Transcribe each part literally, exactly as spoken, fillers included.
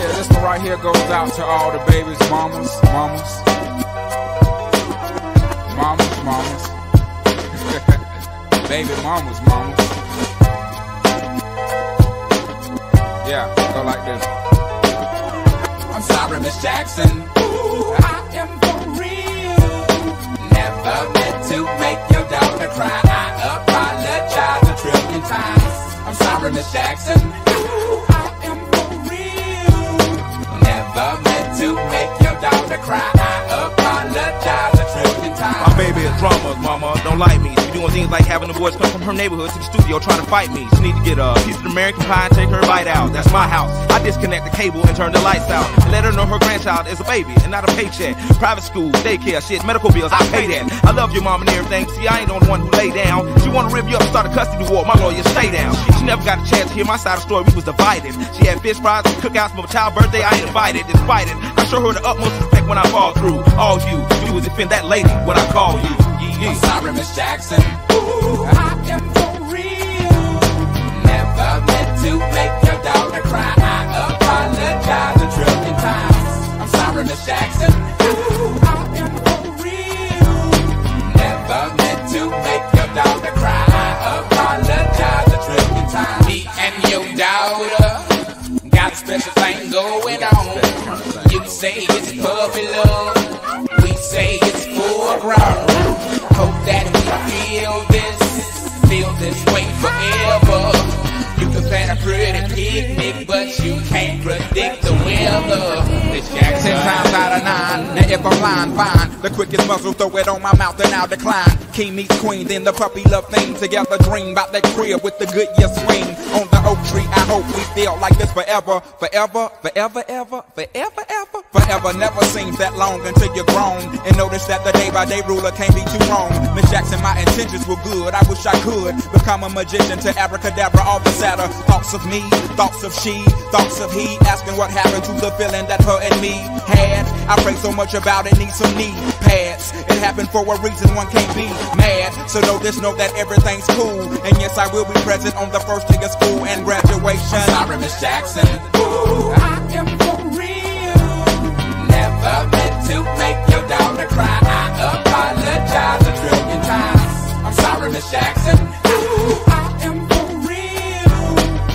Yeah, this one right here goes out to all the babies, mamas, mamas, mamas, mamas, baby mamas, mamas. Yeah, go like this. I'm sorry, Miss Jackson. Ooh, I am for real. Never meant to make your daughter cry. I apologize a trillion times. I'm sorry, Miss Jackson. Ooh, I am for real. Never meant to make your daughter cry. I apologize a trillion times. My baby is drama, mama. Don't like me. She doing things like having the boys come from her neighborhood to the studio trying to fight me. She need to get a piece of the American pie and take her bite out. That's my house. I disconnect the cable and turn the lights out and let her know her grandchild is a baby and not a paycheck. Private school, daycare, shit, medical bills, I pay that. I love your mom and everything. See, I ain't the one who lay down. She wanna rip you up and start a custody war. My lawyer, stay down. She never got a chance to hear my side of the story. We was divided. She had fish fries and cookouts for my child's birthday. I ain't invited. Despite it, I show her the utmost respect when I fall through. All you, you was defend that lady when I call you. Yeah. I'm sorry, Miss Jackson. Ooh, I am for real. Never meant to make your daughter cry. I apologize a trillion times. I'm sorry, Miss Jackson. Ooh, I am for real. Never meant to make your daughter cry. I apologize a trillion times. Me and your daughter got a special thing going on. You say it's puppy love. We say it's full grown. Hope that we feel this, feel this way forever. You can plan a pretty picnic, but you can't predict the weather. This Jackson times out of nine. Now if I'm lying, fine. The quickest muzzle, throw it on my mouth and I'll decline. King meets queen, then the puppy love thing. Together dream about that crib with the good year swing. On the oak tree, I hope we feel like this forever. Forever, forever, ever, forever, ever. Forever never seems that long until you're grown. And notice that the day by day ruler can't be too wrong. Miss Jackson, my intentions were good. I wish I could become a magician to abracadabra all the sadder. Thoughts of me, thoughts of she, thoughts of he. Asking what happened to the feeling that her and me had. I pray so much about it, need some knee pads. It happened for a reason, one can't be mad. So know this, know that everything's cool. And yes, I will be present on the first day of school and graduation. I'm sorry, Miss Jackson. Ooh, I am for real. Never meant to make your daughter cry. I apologize a trillion times. I'm sorry, Miss Jackson. Ooh, I am for real.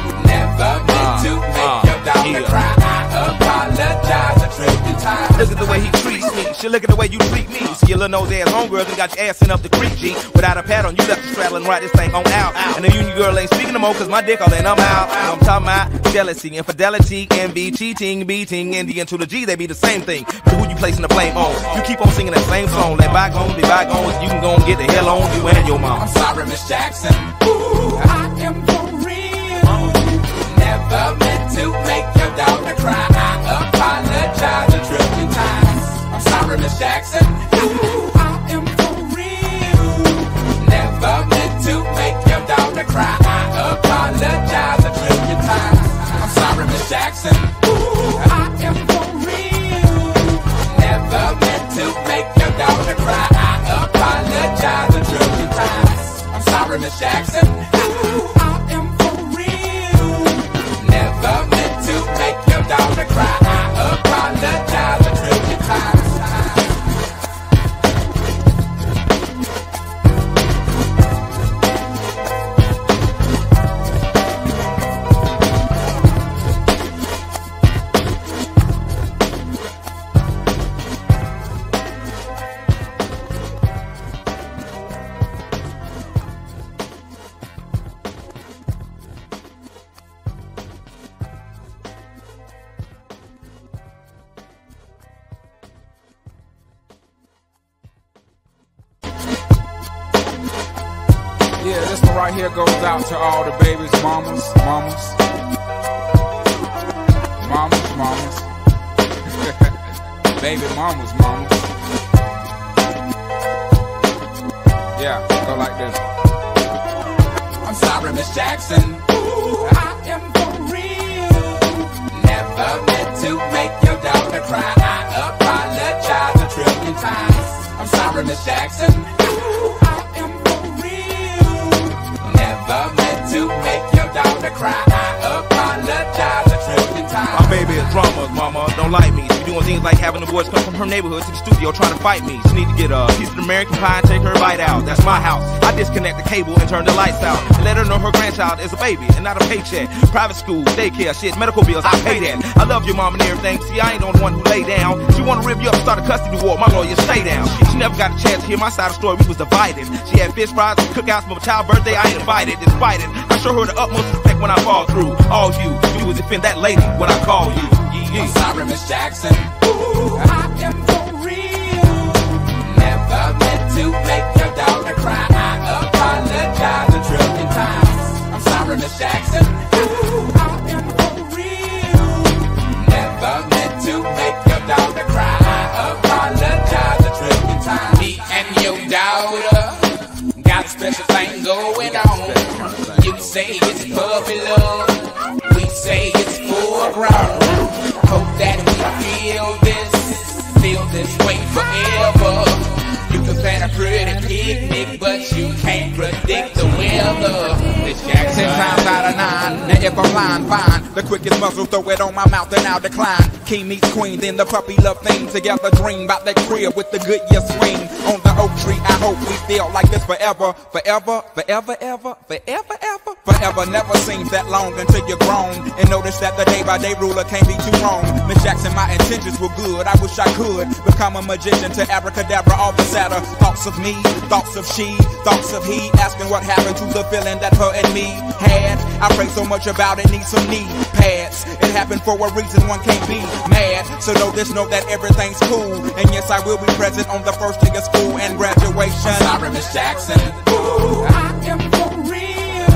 Never meant to make your daughter cry. I apologize a trillion times. Look at the way he treats me. She look at the way you treat me. See your little nose ass homegirl and got your ass sent up the creek, G. Without a pad on, you left the straddle and ride this thing on out. And the union girl ain't speaking no more cause my dick all in, I'm out. I'm talking about jealousy, infidelity, envy, cheating, beating, and the N to the G, they be the same thing. But who you placing the blame on? You keep on singing that same song. Let bygones be bygones. You can go and get the hell on you and your mom. I'm sorry, Miss Jackson. Ooh, I am for real. Never meant to make your daughter cry. I apologize a trillion times. I'm sorry, Miss Jackson. Ooh, I am for real. Never meant to make your daughter cry. I apologize a trillion times. I'm sorry, Miss Jackson. Ooh, I am for real. Never meant to make your daughter cry. I apologize a trillion times. I'm sorry, Miss Jackson. Ooh, I am for real. Never meant to make your daughter cry. I apologize a trillion times. Yeah, this one right here goes out to all the babies, mamas, mamas, mamas, mamas, baby mamas, mamas. Yeah, go like this. I'm sorry, Miss Jackson. Ooh, I am for real. Never meant to make your daughter cry. I apologize a trillion times. I'm sorry, Miss Jackson. Ooh, I am for real. Never meant to make your daughter cry. I apologize a trillion times. My baby is drama, mama, don't like me. She doing things like having the boys come from her neighborhood to the studio trying to fight me. She need to get a piece of American pie and take her bite out. That's my house. I disconnect the cable and turn the lights out and let her know her grandchild is a baby and not a paycheck. Private school, daycare, shit, medical bills, I pay that. I love your mom and everything. See, I ain't the only one who lay down. She wanna rip you up and start a custody war. My lawyer, stay down. She never got a chance to hear my side of the story. We was divided. She had fish fries and cookouts for my child's birthday. I ain't invited. Despite it, I show her the utmost respect when I fall through. All you, you was defend that lady when I call you. Yeah, yeah. I'm sorry, Miss Jackson. Ooh, I am for real. Never meant to make your daughter cry. I apologize a trillion times. I'm sorry, Miss Jackson. Ooh, I am for real. Never meant to make your daughter cry. I apologize a trillion times. Me and your daughter got a special thing going on. You say it's puppy love, we say it's full grown. Hope that we feel this, feel this way forever. You can plan a pretty picnic, but you can't predict the weather. Miss Jackson. Ten times out of nine, now if I'm lying, fine. The quickest muzzle, throw it on my mouth and I'll decline. King meets queen, then the puppy love thing. Together dream about that crib with the good year swing. On the oak tree, I hope we feel like this forever. Forever, forever, ever, forever, ever. Forever never seems that long until you're grown. And notice that the day by day ruler can't be too wrong. Miss Jackson, my intentions were good. I wish I could become a magician to abracadabra all the sadder. Thoughts of me, thoughts of she, thoughts of he. Asking what happened to the feeling that her and me had. I pray so much about it, need some knee pads. It happened for a reason, one can't be mad. So know this, know that everything's cool. And yes, I will be present on the first day of school and graduation. I'm sorry, Miss Jackson. Ooh, I am for real.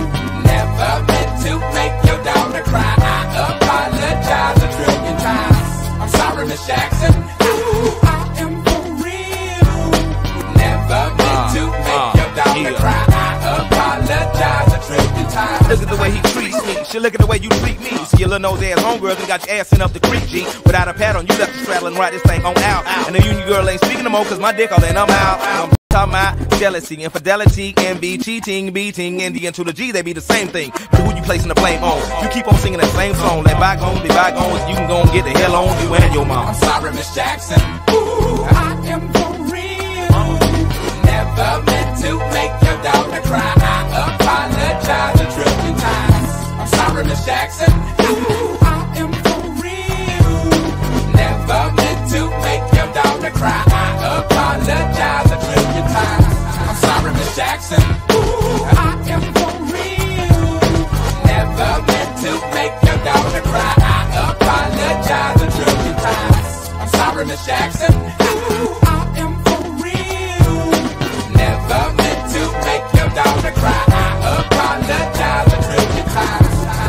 Never meant to make your daughter cry. I apologize a trillion times. I'm sorry, Miss Jackson. Ooh, I am for real. Never meant to make your daughter cry. I apologize a trillion times. Look at the way he treats me. Shit, look at the way you treat me. See your little nose ass homegirls and got your ass sent up the creek, G. Without a pad on, you left the straddle and ride this thing on out. And the union girl ain't speaking no more, cause my dick all in, I'm out. I'm talking about jealousy, infidelity, envy, cheating, beating, and the N to the G, they be the same thing. But who you placing the blame on? You keep on singing that same song. Let bygones be bygones. You can go and get the hell on you and your mom. I'm sorry, Miss Jackson. Ooh, I am for real. Never meant to make your daughter cry. I apologize a trillion times. I'm sorry, Miss Jackson. Ooh, I am for real. Never meant to make your daughter cry. I apologize a trillion times. I'm sorry, Miss Jackson. Ooh, I am for real. Never meant to make your daughter cry. I apologize a trillion times. I'm sorry, Miss Jackson. Ooh, I am for real. Never meant to make your daughter cry. I apologize a trillion times.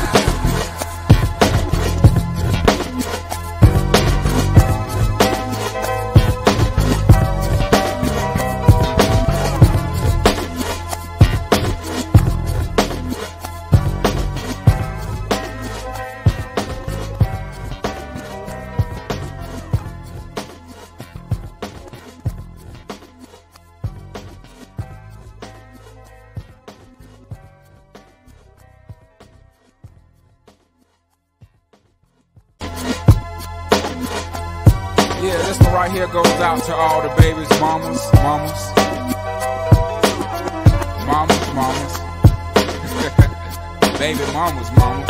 Yeah, this one right here goes out to all the babies, mamas, mamas, mamas, mamas, baby mamas, mamas.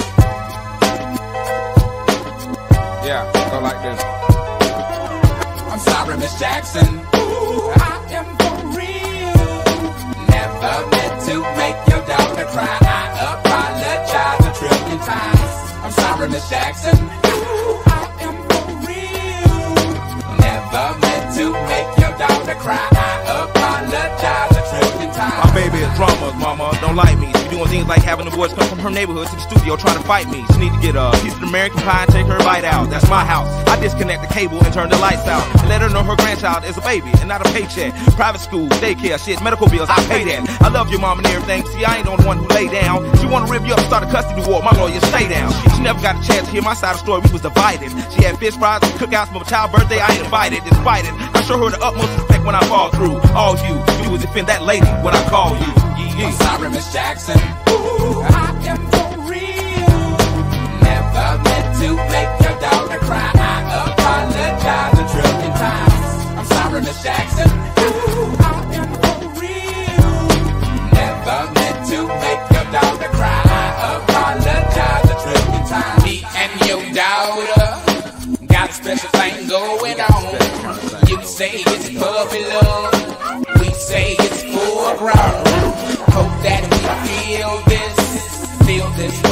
Yeah, go like this. I'm sorry, Miss Jackson. Ooh, I am for real. Never meant to make your daughter cry. I apologize a trillion times. I'm sorry, Miss Jackson. Ooh, I am for real. Never meant to make your daughter cry. I apologize a trillion times. My baby is drama, mama, don't like me. She doing things like having the boys come from her neighborhood to the studio trying to fight me. She need to get a piece of American pie and take her bite out. That's my house. I disconnect the cable and turn the lights out and let her know her grandchild is a baby and not a paycheck. Private school, daycare, shit, medical bills, I pay that. I love your mom and everything. See, I ain't the only one who lay down. She wanna rip you up and start a custody war. My lawyer, stay down. She never got a chance to hear my side of the story. We was divided. She had fish fries and cookouts for my child's birthday. I ain't invited. Despite it, I show her the utmost respect when I fall through. All you, you was defend that lady when I call you. Yeah, yeah. I'm sorry, Miss Jackson. Ooh, I am for real. Never meant to make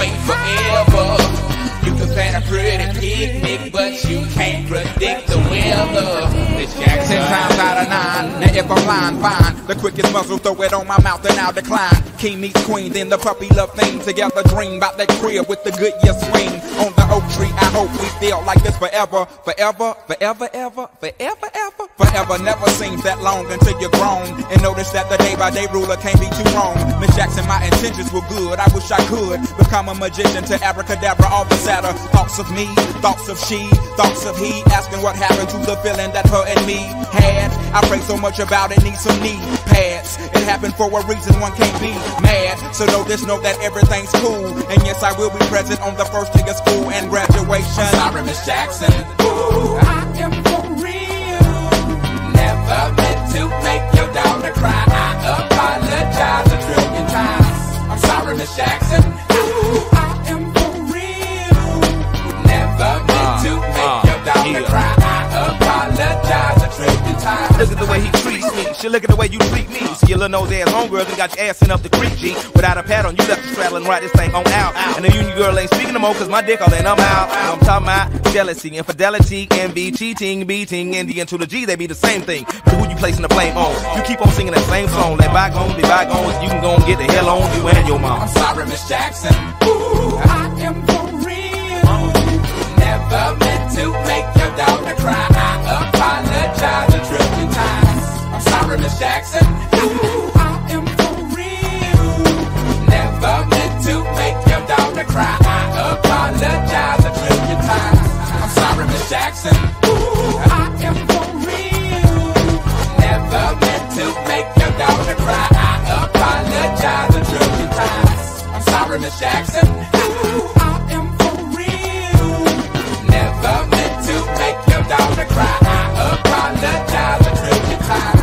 wait forever. You can plan a pretty picnic, but you can't predict the weather. Miss Jackson. Ten times out of nine, now if I'm lying, fine. The quickest muzzle, throw it on my mouth and I'll decline. King meets queen, then the puppy love thing. Together dream about that crib with the good year swing. On the oak tree, I hope we feel like this forever. Forever, forever, ever, forever, ever. Forever never seems that long until you're grown. And notice that the day by day ruler can't be too wrong. Miss Jackson, my intentions were good. I wish I could become a magician to abracadabra all the sadder. Thoughts of me, thoughts of she, thoughts of he. Asking what happened to the feeling that her and me had. I pray so much about it, need some knee pads. It happened for a reason, one can't be mad. So know this, know that everything's cool. And yes, I will be present on the first day of school and graduation. I'm sorry, Miss Jackson. Ooh, I am for real. Never meant to make your daughter cry. I apologize a trillion times. I'm sorry, Miss Jackson. Ooh, I am for real. Never meant to make uh, your daughter yeah. cry. I apologize a trillion times. Look at the way he treats me. Shit, look at the way you treat me. See your little nose ass homegirls and got your ass sent up the creek, G. Without a pad on, you left the straddle and ride this thing on out. And the union girl ain't speaking no more, cause my dick all in, I'm out. I'm talking about jealousy, infidelity, envy, cheating, beating, and the N to the G, they be the same thing. But who you placing the blame on? You keep on singing that same song. Let bygones be bygones, you can go and get the hell on you and your mom. I'm sorry, Miss Jackson. Ooh, I am for real. Never meant to make your daughter cry. I apologize a trillion times. I'm sorry, Miss Jackson. Ooh, I am for real. Never meant to make your daughter cry. I apologize a trillion times. I'm sorry, Miss Jackson. Ooh, I am for real. Never meant to make your daughter cry. I apologize a trillion times. I'm sorry, Miss Jackson. Ooh, I am for real. Never meant to make your daughter cry. I apologize a trillion times.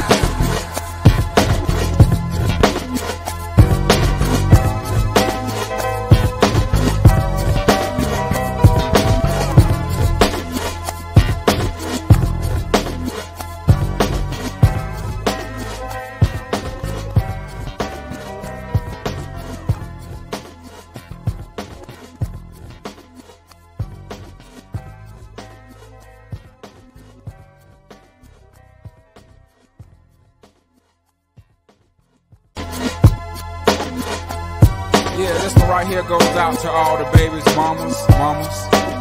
Yeah, this one right here goes out to all the babies, mamas, mamas,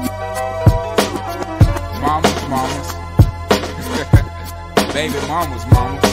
mamas, mamas, baby mamas, mamas.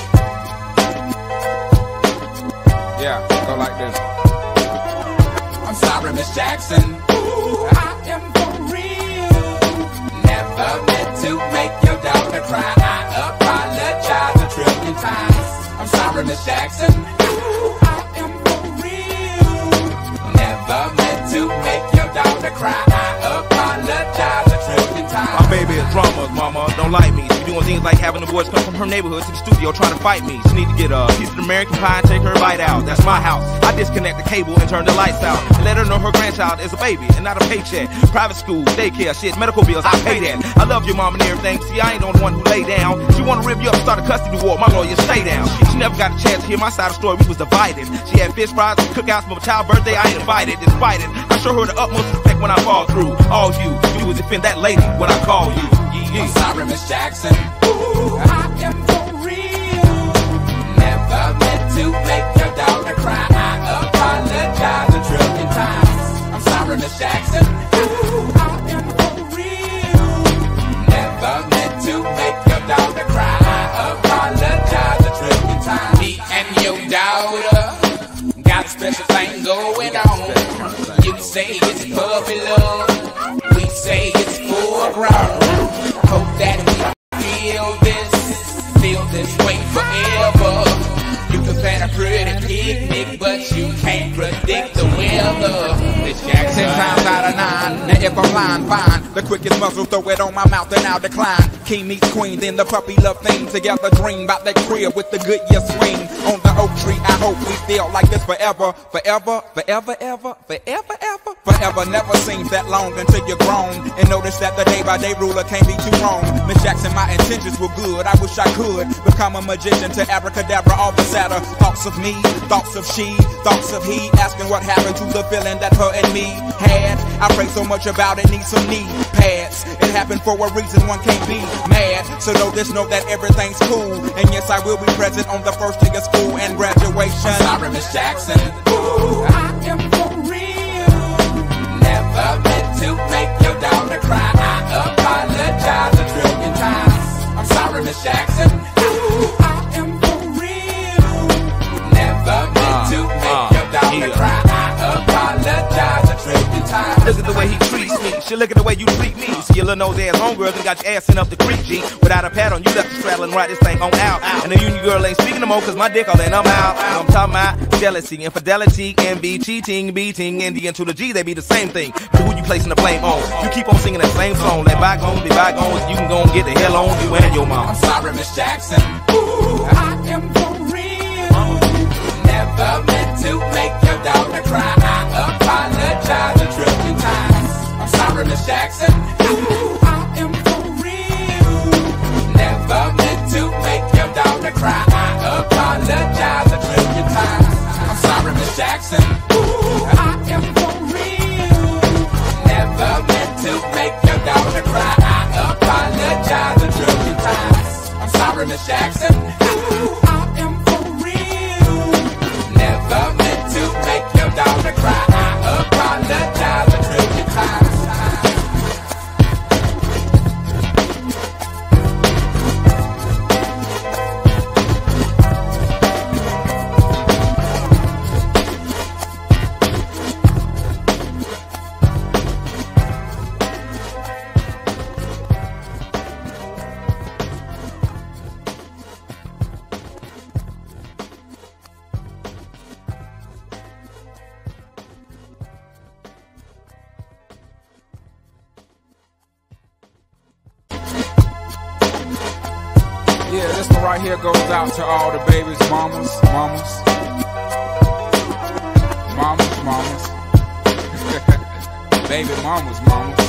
Yeah, go like this. I'm sorry, Miss Jackson. Ooh, I am for real. Never meant to make your daughter cry. I apologize a trillion times. I'm sorry, Miss Jackson. Ooh, I am for real. Never meant to make your daughter cry. I apologize a trillion times. My baby is drama, mama, don't like me. She doing things like having the boys come from her neighborhood to the studio trying to fight me. She need to get a piece of American pie and take her bite out. That's my house. I disconnect the cable and turn the lights out. And let her know her grandchild is a baby and not a paycheck. Private school, daycare, shit, medical bills, I pay that. I love your mom and everything. See, I ain't the one who lay down. She wanna rip you up and start a custody war. My lawyer, stay down. She never got a chance to hear my side of the story. We was divided. She had fish fries and cookouts for my child's birthday. I ain't invited. Despite it, I show her the utmost respect when I fall through. All you, you was defend that lady when I call you. I'm sorry, Miss Jackson. Ooh, I am for real. Never meant to make your daughter cry. I apologize a trillion times. I'm sorry, Miss Jackson. Ooh, I am for real. Never meant to make your daughter cry. I apologize a trillion times. Me and your daughter got a special thing going on. You say it's puppy love. We say it's full grown. Hope that we feel this, feel this way forever. You can plan a pretty picnic, but you can't predict the weather. Miss Jackson. Ten times out of nine, now if I'm lying, fine. The quickest muzzle, throw it on my mouth and I'll decline. King meets queen, then the puppy love thing. Together dream about that crib with the good year swing. On the oak tree, I hope we feel like this forever, forever, forever, ever, forever, ever. Forever never seems that long until you're grown and notice that the day-by-day ruler can't be too wrong. Miss Jackson, my intentions were good. I wish I could become a magician to abracadabra all the sadder thoughts of me, thoughts of she, thoughts of he, asking what happened to the feeling that her and me had. I pray so much about it, need some knee pads. It happened for a reason, one can't be mad. So know this, know that everything's cool. And yes, I will be present on the first day of school and graduation. I'm sorry, Miss Jackson. Ooh, I am for real. Never meant to make your daughter cry. I apologize a trillion times. I'm sorry, Miss Jackson. Ooh, I am for real. Never meant to make your daughter cry. I apologize a trillion times. Look at the way he treats me. Shit, look at the way you treat me. See your little nose ass homegirl and got your ass sent up the creek, G. Without a pad on, you left the straddle and ride this thing on out. And the union girl ain't speaking no more cause my dick all in, I'm out. I'm talking about jealousy, infidelity, envy, cheating, beating, and the N to the G, they be the same thing. But who you placing the blame on? You keep on singing that same song. Let bygones be bygones, you can go and get the hell on you and your mom. I'm sorry, Miss Jackson. Ooh, I am for real. Never meant to make your daughter cry. I apologize a trillion times. I'm sorry, Miss Jackson. Ooh, I am for real. Never meant to make your daughter cry. I apologize a trillion times. I'm sorry, Miss Jackson. Ooh, I am for real. Never meant to make your daughter cry. I apologize a trillion times. I'm sorry, Miss Jackson. Ooh, I am for real. Never meant to make your daughter cry. I apologize a trillion times. Yeah, this one right here goes out to all the babies, mamas, mamas, mamas, mamas, baby mamas, mamas.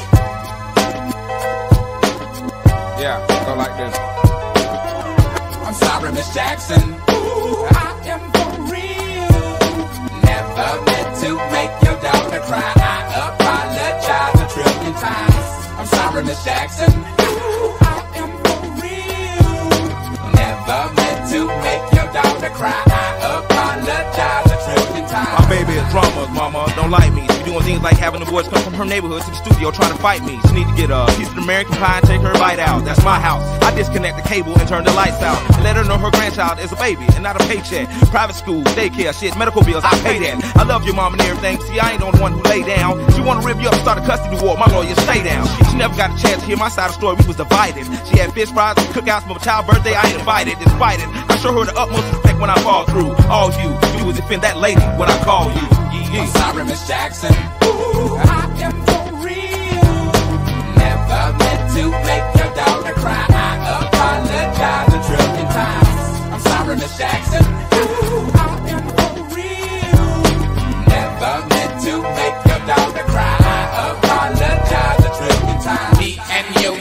Yeah, go like this. I'm sorry, Miss Jackson. Ooh, I am for real. Never meant to make your daughter cry. I apologize a trillion times. I'm sorry, Miss Jackson. Ooh, I am for real. Never meant to make your daughter cry. I apologize a trillion times. My baby is drama, mama, don't like me. She doing things like having the boys come from her neighborhood to the studio trying to fight me. She need to get a piece of American pie and take her bite out. That's my house. I disconnect the cable and turn the lights out. And let her know her grandchild is a baby and not a paycheck. Private school, daycare, shit, medical bills, I pay that. I love your mom and everything. See, I ain't the one who lay down. She wanna rip you up and start a custody war. My lawyer, stay down. She never got a chance to hear my side of the story. We was divided. She had fish fries and cookouts for my child's birthday. I ain't invited, despite it. I show her the utmost respect when I fall through. All you, you was defend that lady when I call you. I'm sorry, Miss Jackson. Ooh, I am for real. Never meant to make your daughter cry. I apologize a trillion times. I'm sorry, Miss Jackson. Ooh, I am for real. Never meant to make your daughter cry. I apologize a trillion times. Me and your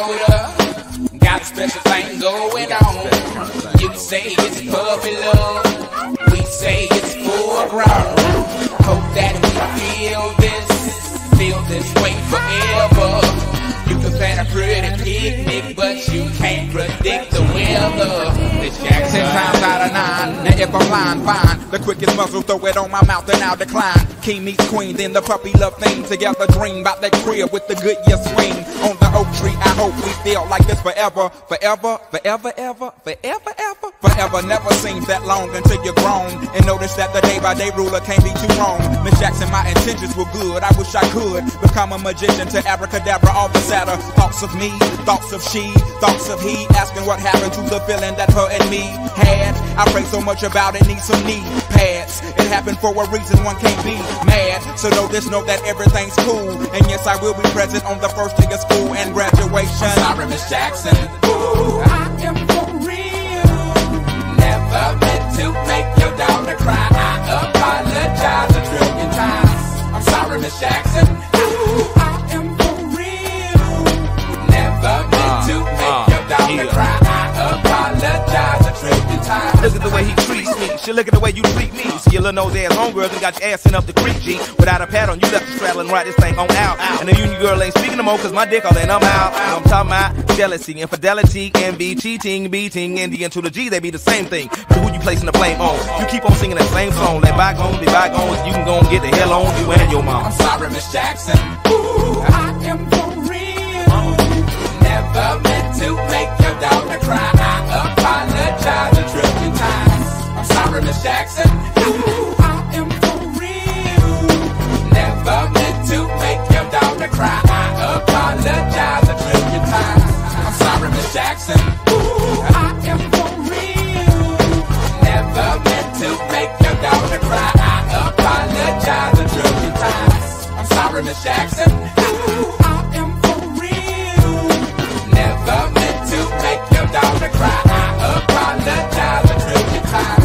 daughter got a special thing going on. You say it's puppy love. We say it's foreground. Hope that we feel this, feel this way forever. You can plan a pretty picnic, but you can't predict the weather. Miss Jackson. Ten times out of nine. Now if I'm lying, fine. The quickest muzzle, throw it on my mouth and I'll decline. King meets queen, then the puppy love thing. Together dream about that crib with the good year swing. On the oak tree, I hope we feel like this forever. Forever, forever, ever, forever, ever. Forever never seems that long until you're grown. And notice that the day-by-day ruler can't be too wrong. Miss Jackson, my intentions were good. I wish I could become a magician to abracadabra all the sadder thoughts of me, thoughts of she, thoughts of he, asking what happened to the feeling that her and me had. I pray so much about it, need some knee pads. It happened for a reason, one can't be mad. So know this, know that everything's cool. And yes, I will be present on the first day of school and graduation. I'm sorry, Miss Jackson. Ooh, I am for real. Never meant to make your daughter cry. I apologize a trillion times. I'm sorry, Miss Miss Jackson. Ooh, I am for real. Never meant to make your daughter cry. I apologize a trillion times. Look at the way he treats me. Shit, look at the way you treat me. See your little nose ass homegirls and got your ass sent up the creek, G. Without a pad on, you left the straddle and ride this thing on out. And the union girl ain't speaking no more, cause my dick all in, I'm out. I'm talking about jealousy, infidelity, envy, cheating, beating, and the N to the G, they be the same thing. But who you placing the blame on? You keep on singing that same song. Let bygones be bygones, you can go and get the hell on you and your mom. I'm sorry, Miss Jackson. Ooh, I am for real. Never meant to make your daughter cry. I apologize a trillion times. I'm sorry, Miss Jackson. Ooh, I am for real. Never meant to make your daughter cry. I apologize a trillion times. I'm sorry, Miss Jackson. Ooh, I am for real. Never meant to make your daughter cry. I apologize a trillion times. I'm sorry, Miss Jackson. Ooh, I am for real. Never meant to make your daughter cry. I apologize a trillion times.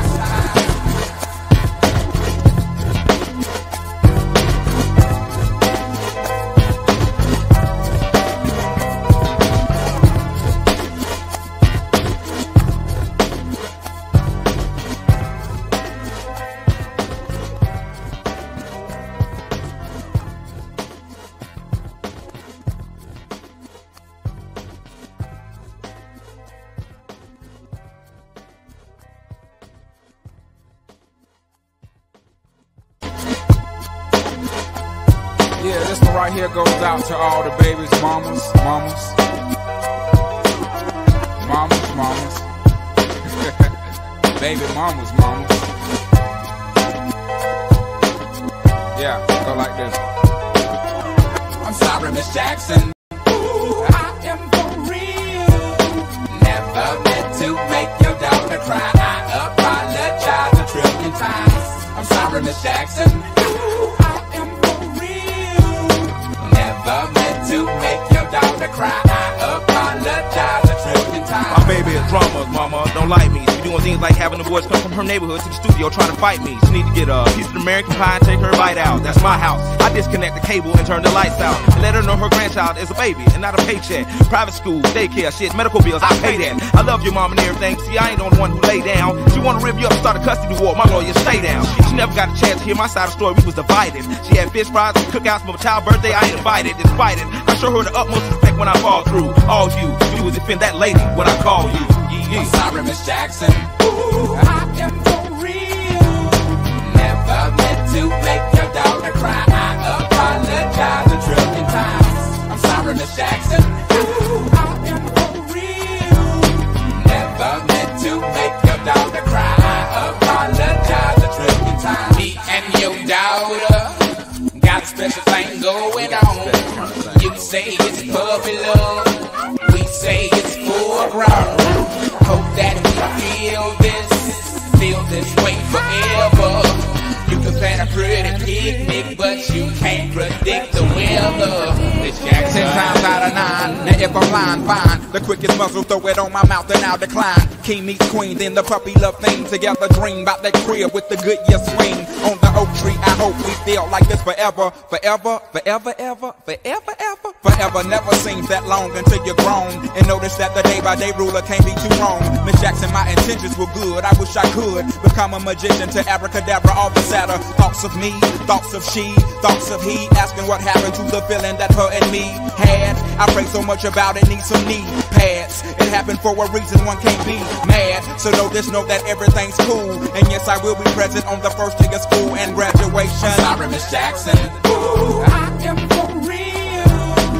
Yeah, this one right here goes out to all the babies, mamas, mamas, mamas, mamas, baby mamas, mamas. Yeah, go like this. I'm sorry, Miss Jackson. Ooh, I am for real. Never meant to make your daughter cry. I apologize a trillion times. I'm sorry, Miss Jackson. Ooh, I am for real. Never meant to make your daughter cry. I apologize a trillion times. My baby is drama, mama, don't like me. She doing things like having the boys come from her neighborhood to the studio trying to fight me. She need to get a piece of American pie and take her bite out. That's my house. I disconnect the cable and turn the lights out. And let her know her grandchild is a baby and not a paycheck. Private school, daycare, shit, medical bills, I pay that. I love your mom and everything. See, I ain't the only one who lay down. She wanna rip you up and start a custody war. My lawyer, stay down. She, she never got a chance to hear my side of the story. We was divided. She had fish fries and cookouts for my child's birthday. I ain't invited. Despite it, I show her the utmost respect when I fall through. All you, you was defend that lady when I call you. Yeah, yeah. I'm sorry, Miss Jackson. Ooh, I am for real. Never meant to make your daughter cry. I apologize a trillion times. I'm sorry, Miss Jackson. Ooh, I am for real. Never meant to make your daughter cry. I apologize a trillion times. Me and your daughter got a special thing going on. You say it's puppy love. We say it's foreground. Hope that we feel this, feel this way forever. You can plan a pretty picnic, but you can't predict the weather. Miss Jackson. Ten times out of nine, now if I'm lying, fine. The quickest muzzle, throw it on my mouth and I'll decline. King meets queen, then the puppy love thing. Together dream about that crib with the good year swing. On the oak tree, I hope we feel like this forever. Forever, forever, ever, forever, ever. Forever never seems that long until you're grown. And notice that the day by day ruler can't be too wrong. Miss Jackson, my intentions were good. I wish I could become a magician to abracadabra all the sadder. Thoughts of me, thoughts of she, thoughts of he. Asking what happened to the feeling that her and me had. I pray so much about it, need some knee pads. It happened for a reason, one can't be mad. So know this, know that everything's cool. And yes, I will be present on the first day of school and graduation. I'm sorry, Miss Jackson. Ooh, I am for real.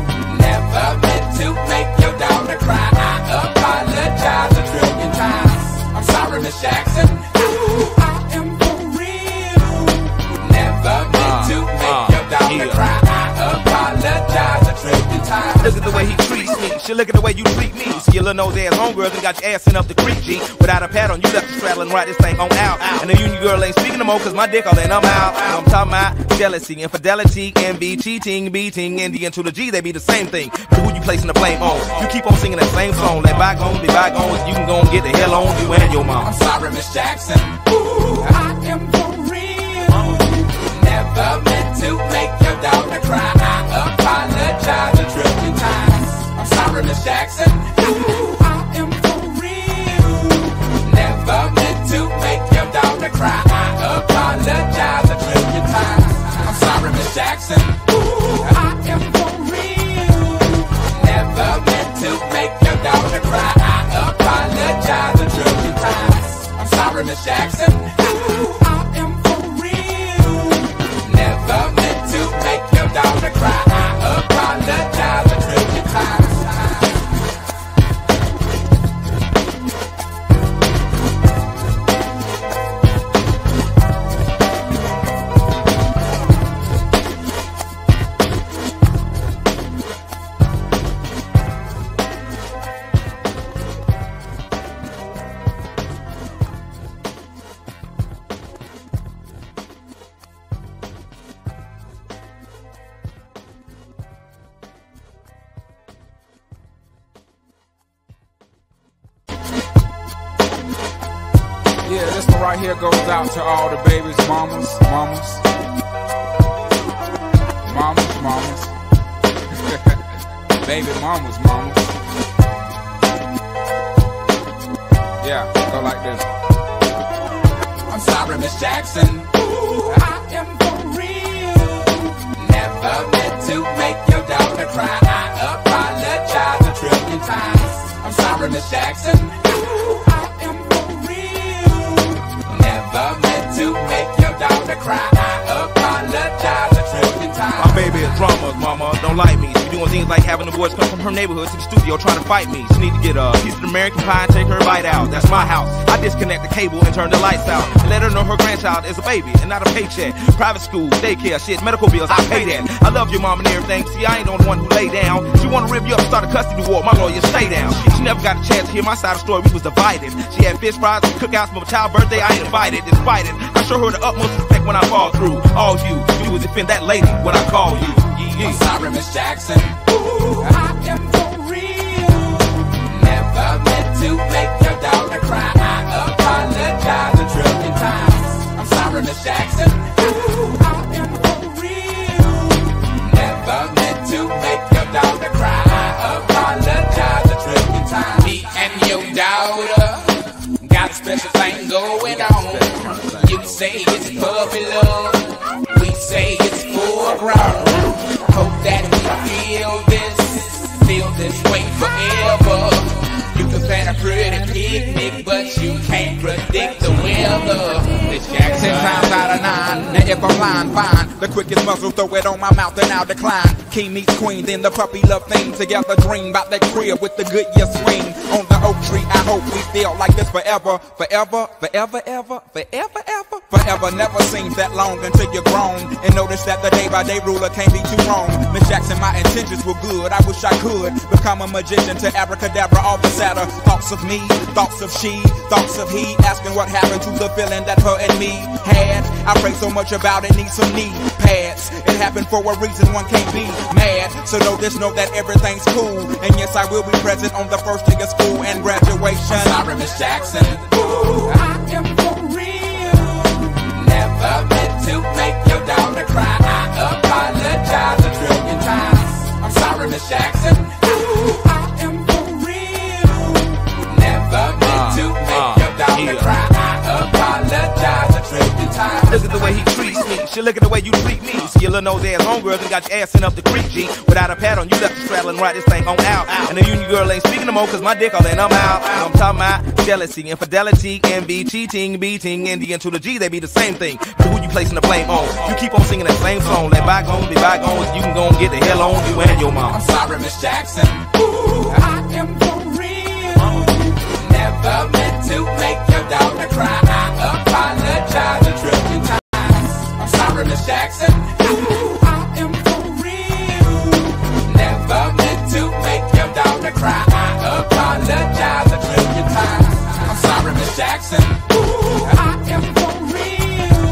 Never meant to make your daughter cry. I apologize a trillion times. I'm sorry, Miss Jackson. Ooh, I am for real. Never meant to make your daughter cry. I apologize a trillion times. Look at the way he treats me. Shit, look at the way you treat me. See your little nose ass homegirls and got your ass sent up the creek, G. Without a pad on, you left the straddle and ride this thing on out. And the union girl ain't speaking no more, cause my dick all in, I'm out. I'm talking about jealousy, infidelity, envy, cheating, beating, and the N to the G, they be the same thing. But who you placing the blame on? You keep on singing that same song. Let bygones be bygones, you can go and get the hell on you and your mom. I'm sorry, Miss Jackson. Ooh, I am for real. Never meant to make your daughter Jackson. Ooh, I am for real. Never meant to make your daughter cry. I apologize a trillion times. I'm sorry, Miss Jackson. Ooh, I am for real. Never meant to make your daughter cry. I apologize a trillion times. Yeah, this one right here goes out to all the babies, mamas, mamas, mamas, mamas, baby mamas, mamas. Yeah, go like this. I'm sorry, Miss Jackson. Ooh, I am for real. Never meant to make your daughter cry. I apologize a trillion times. I'm sorry, Miss Jackson. Ooh, I am for real. Never meant to make your daughter cry. I apologize a trillion times. My baby is drama, mama, don't like me. She doing things like having the boys come from her neighborhood to the studio trying to fight me. She need to get a piece of the American pie and take her bite out. That's my house. I disconnect the cable and turn the lights out. And let her know her grandchild is a baby and not a paycheck. Private school, daycare, shit, medical bills, I pay that. I love your mom and everything. See, I ain't the one who lay down. She wanna rip you up and start a custody war. My lawyer, stay down. She never got a chance to hear my side of the story. We was divided. She had fish fries and cookouts for my child's birthday. I ain't invited, despite it. I show her the utmost respect when I fall through. All you, you was defend that lady when I call you. Yeah, yeah. I'm sorry, Miss Jackson. Ooh, I am for real. Never meant to make your daughter cry. I apologize a trillion times. I'm sorry, Miss Jackson. Ooh, I am for real. Never meant to make your daughter cry. I apologize a trillion times. Me and your daughter got a special thing going on. You say it's puppy love. We say it's full grown. Hope that we feel this, feel this way forever. You can plan a pretty picnic, but you can't predict the weather. Miss Jackson. Ten times out of nine, now if I'm lying, fine. The quickest muzzle, throw it on my mouth and I'll decline. King meets queen, then the puppy love thing. Together dream about that crib with the good year swing. On the oak tree, I hope we feel like this forever. Forever, forever, ever, forever, ever. Forever never seems that long until you're grown. And notice that the day by day ruler can't be too wrong. Miss Jackson, my intentions were good. I wish I could become a magician to abracadabra all the sadder. Thoughts of me, thoughts of she, thoughts of he. Asking what happened to the feeling that her and me had. I pray so much about it, need some knee pads. It happened for a reason, one can't be mad. So know this, know that everything's cool. And yes, I will be present on the first day of school and graduation. I'm sorry, Miss Jackson. Ooh, I am for real. Never meant to make your daughter cry. I apologize a trillion times. I'm sorry, Miss Jackson. Ooh, I am for real. Never meant to make your daughter cry. I apologize a trillion times. Look at the way he treats me. She look at the way you treat me. See your little nose ass homegirl and got your ass sent up the creek, G. Without a pad on, you left the straddle and ride this thing on out. And the union girl ain't speaking no more cause my dick all in, I'm out. I'm talking about jealousy, infidelity, envy, cheating, beating, and the N to the G, they be the same thing. But who you placing the blame on? You keep on singing that same song. Let bygones be bygones. You can go and get the hell on you and your mom. I'm sorry, Miss Jackson. Ooh, I am for real. Never meant to make your daughter cry. I apologize a trillion times. I'm sorry, Miss Jackson. Ooh, I am for real. Never meant to make your daughter cry. I apologize a trillion times. I'm sorry, Miss Jackson. Ooh, I am for real.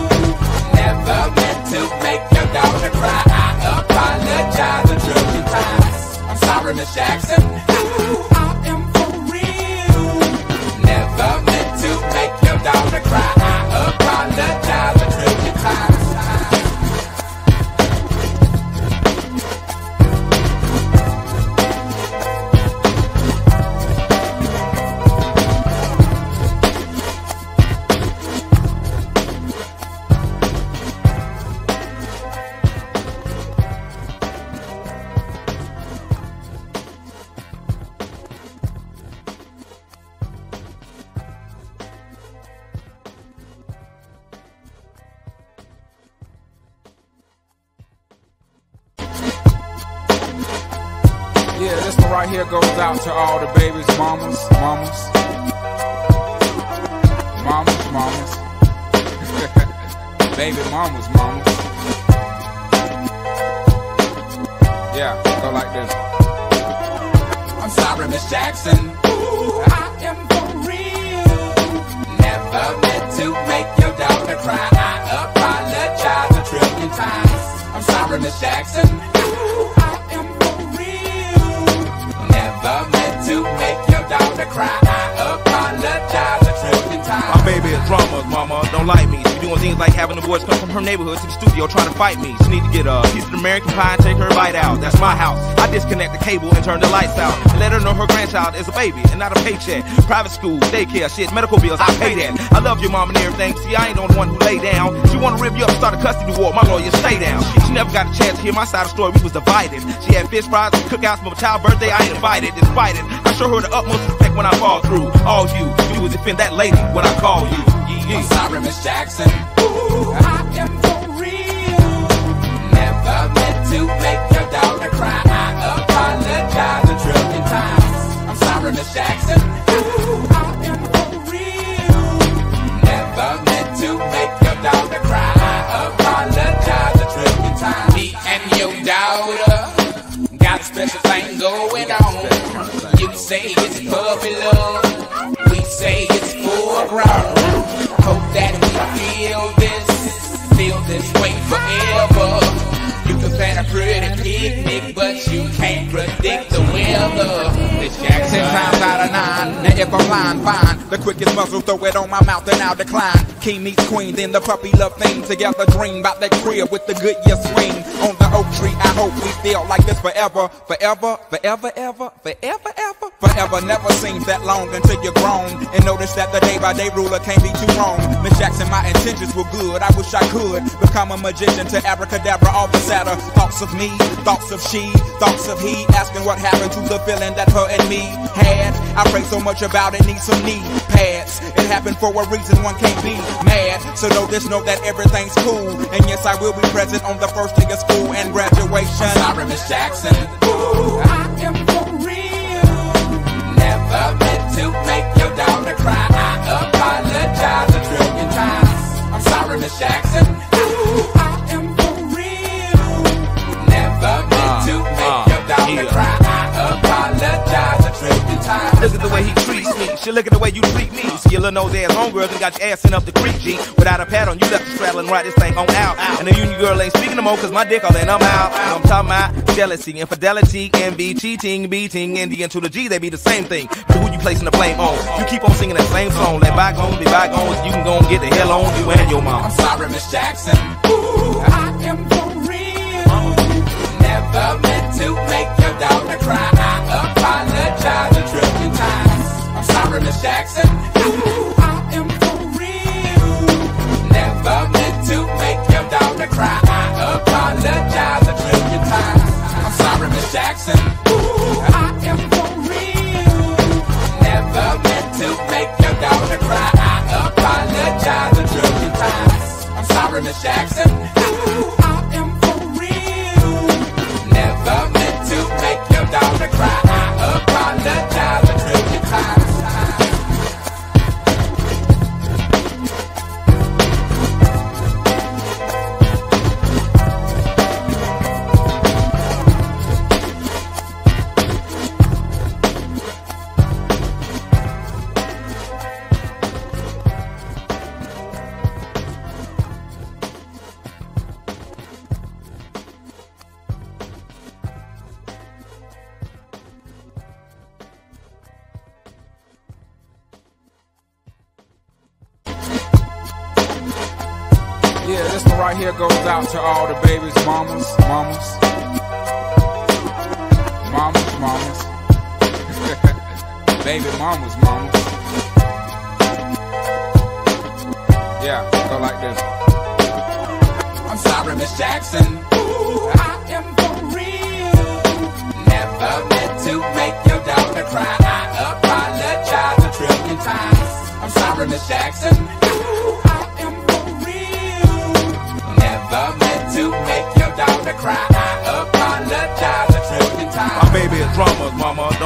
Never meant to make your daughter cry. I apologize a trillion times. I'm sorry, Miss Jackson. Ooh, I am for real. Never meant to make your daughter cry. I apologize a trillion times. Yeah, this one right here goes out to all the babies, mamas, mamas, mamas, mamas, baby mamas, mamas. Yeah, go like this. I'm sorry, Miss Jackson. Ooh, I am for real. Never meant to make your daughter cry. I apologize a trillion times. I'm sorry, Miss Jackson. Ooh, I am for real. Never meant to make your daughter cry. I apologize a trillion times. My baby is drama, mama, don't like me. She doing things like having the boys come from her neighborhood to the studio trying to fight me. She need to get a piece of American pie and take her bite out. That's my house. I disconnect the cable and turn the lights out. And let her know her grandchild is a baby and not a paycheck. Private school, daycare, shit, medical bills, I pay that. I love your mom and everything. See, I ain't the only one who lay down. She wanna rip you up and start a custody war. My lawyer, stay down. She, she never got a chance to hear my side of the story. We was divided. She had fish fries and cookouts for my child's birthday. I ain't invited, despite it. I show her the utmost respect when I fall through. All you, you would defend that lady when I call you. Yeah, yeah. I'm sorry, Miss Jackson. Ooh, I am for real. Never meant to make your daughter cry. I apologize a trillion times. I'm sorry, Miss Jackson. Ooh, I am for real. Never meant to make your daughter cry. I apologize a trillion times. Me and your daughter got a special thing going on. You say it's puppy love. We say it's foreground. Hope that we feel this, feel this way forever. You can plan a pretty picnic, but you can't predict the weather. Miss Jackson. Ten times out of nine, now if I'm lying, fine. The quickest muzzle, throw it on my mouth and I'll decline. King meets queen, then the puppy love thing. Together dream about that crib with the good year swing. On the oak tree, I hope we feel like this forever. Forever, forever, ever, forever, ever. Forever never seems that long until you're grown. And notice that the day by day ruler can't be too wrong. Miss Jackson, my intentions were good. I wish I could become a magician to abracadabra all the sadder. Thoughts of me, thoughts of she, thoughts of he. Asking what happened to the feeling that her and me had. I pray so much about it, need some knee pads. It happened for a reason, one can't be mad. So know this, know that everything's cool. And yes, I will be present on the first day of school and graduation. I'm sorry, Miss Jackson. Ooh, I am for real. Never meant to make your daughter cry. I apologize a trillion times. I'm sorry, Miss Jackson. Ooh, I am for real. Never meant to make uh, your daughter yeah. cry. I apologize a trillion times. Look at the way he treats me. Shit, look at the way you treat me. See your little nose ass homegirls and got your ass sent up the creek, G. Without a pad on, you left the straddle and ride this thing on out. And the union girl ain't speaking no more cause my dick all in, I'm out. I'm talking about jealousy, infidelity, envy, cheating, beating, and the N to the G, they be the same thing. But who you placing the blame on? You keep on singing that same song. Let bygones be bygones. You can go and get the hell on you and your mom. I'm sorry, Miss Jackson. Ooh, I am for real. Never meant to make your daughter cry. I apologize a trillion times. I'm sorry, Miss Jackson. Ooh, I am for real. Never meant to make your daughter cry. I apologize a trillion times. I'm sorry, Miss Jackson. Ooh, I am for real. Never meant to make your daughter cry. I apologize a trillion times. I'm sorry, Miss Jackson. Ooh, I am for real. Never meant to make your daughter cry. I apologize a trillion times. Yeah, this one right here goes out to all the babies, mamas, mamas, mamas, mamas, baby mamas, mamas. Yeah, go like this. I'm sorry, Miss Jackson. Ooh, I am for real. Never meant to make your daughter cry. I apologize a trillion times. I'm sorry, Miss Jackson. Ooh, I am for real. Never meant to make your daughter cry. I apologize a trillion times. My baby is drama,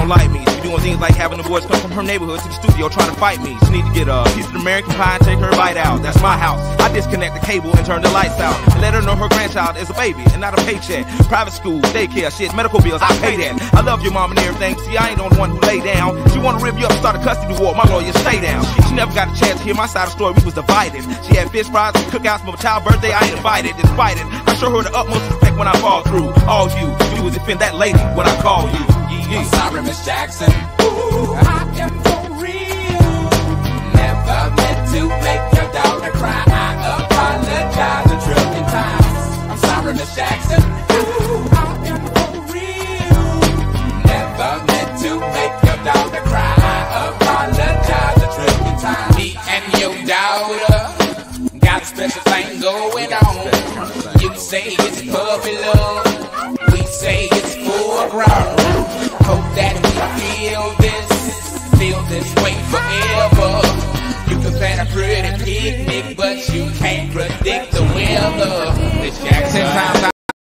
don't like me. She doing things like having the boys come from her neighborhood to the studio trying to fight me. She need to get a piece of the American pie and take her bite out. That's my house. I disconnect the cable and turn the lights out and let her know her grandchild is a baby and not a paycheck. Private school, daycare, shit, medical bills, I pay that. I love your mom and everything. See, I ain't the one who lay down. She wanna rip you up and start a custody war. My lawyer, stay down. She never got a chance to hear my side of the story. We was divided. She had fish fries and cookouts for my child's birthday. I ain't invited. Despite it, I show her the utmost respect when I fall through. All you, you was defend that lady when I call you. Yeah, yeah. I'm sorry, Miss Jackson. Ooh, I am for real. Never meant to make your daughter cry. I apologize a trillion times. I'm sorry, Miss Jackson. Ooh, I am for real. Never meant to make your daughter cry. I apologize a trillion times. Me and your daughter got a special thing going on. You say it's puppy love, we say it's full grown. Hope that we feel this, feel this way forever. You can plan a pretty picnic, but you can't predict the weather. Miss Jackson times.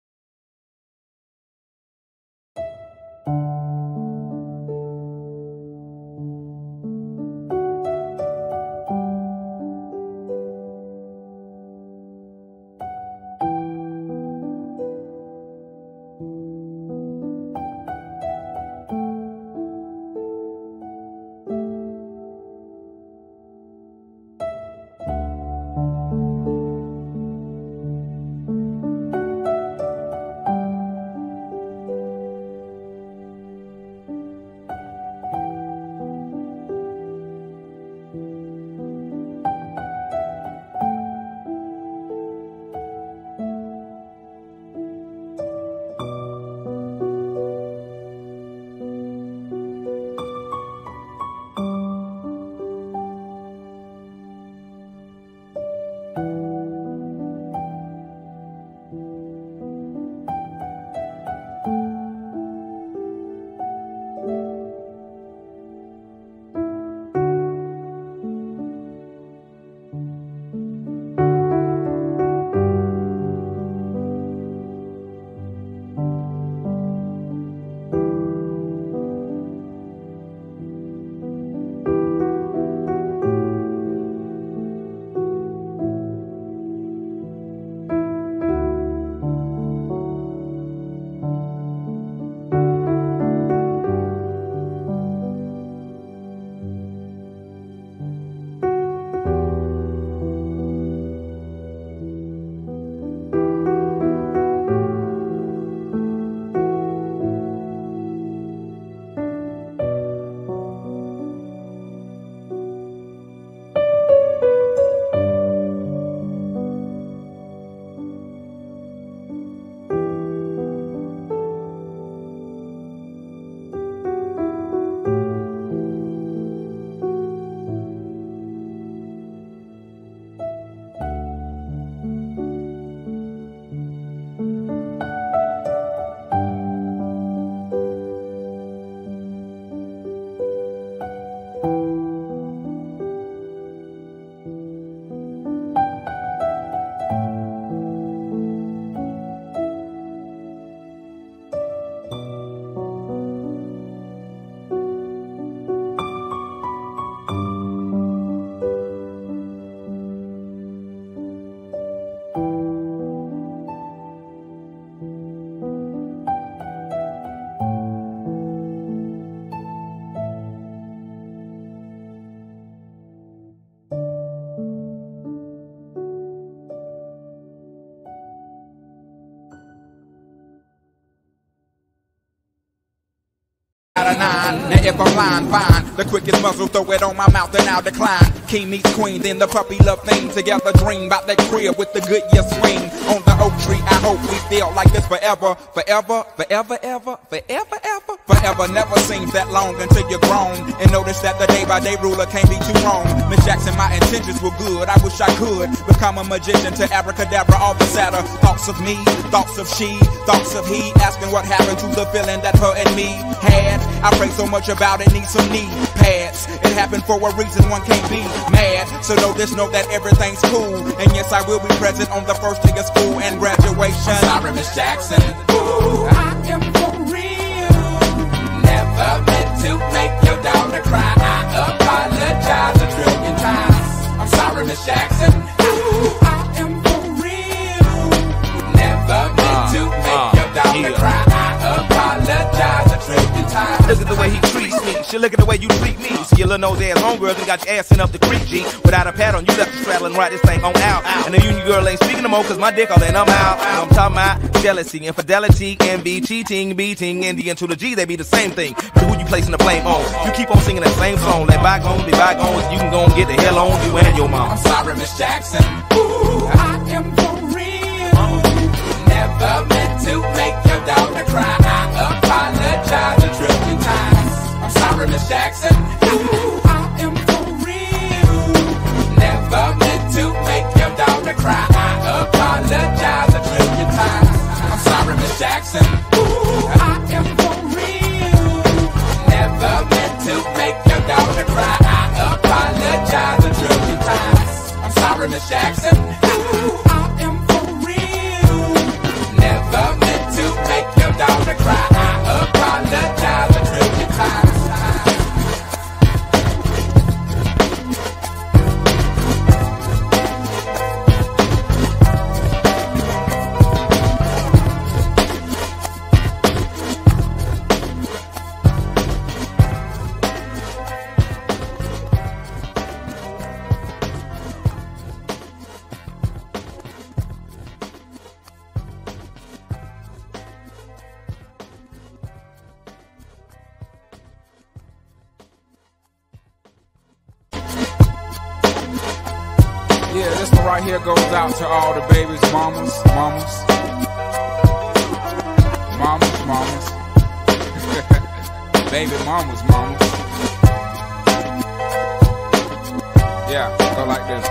Now if I'm lying, fine. The quickest muzzle, throw it on my mouth and I'll decline. King meets queen, then the puppy love thing. Together dream about that crib with the good year swing. On the oak tree, I hope we feel like this forever. Forever, forever, ever, forever, ever. Forever never seems that long until you're grown. And notice that the day by day ruler can't be too wrong. Miss Jackson, my intentions were good. I wish I could become a magician to abracadabra all the sadder. Thoughts of me, thoughts of she, thoughts of he. Asking what happened to the feeling that her and me had. I pray so much about it, need some knee pads. It happened for a reason, one can't be mad. So know this, know that everything's cool. And yes, I will be present on the first day of school and graduation. I'm sorry, Miss Jackson. Ooh, I am for real. Never meant Look at the way he treats me. Shit, look at the way you treat me. See your little nose ass homegirls and got your ass sent up the creek, G. Without a pad on, you left the straddle and ride this thing on out. And the union girl ain't speaking no more cause my dick all in, I'm out. I'm talking about jealousy, infidelity, envy, cheating, beating, and the N to the G, they be the same thing. But who you placing the blame on? You keep on singing that same song. Let bygones be bygones. You can go and get the hell on you and your mom. I'm sorry, Miss Jackson. Ooh, I am for real. Never meant to make your daughter cry. I apologize a trillion times. I'm sorry, Miss Jackson. Ooh, I am for real. Never meant to make your daughter cry. I apologize a trillion times. I'm sorry, Miss Jackson. Ooh, I am for real. Never meant to make your daughter cry. I apologize a trillion times. I'm sorry, Miss Jackson. Ooh, I am for real. Never meant to make your daughter cry. I apologize a trillion times. Yeah, this one right here goes out to all the babies, mamas, mamas, mamas, mamas, baby mamas, mamas. Yeah, go like this.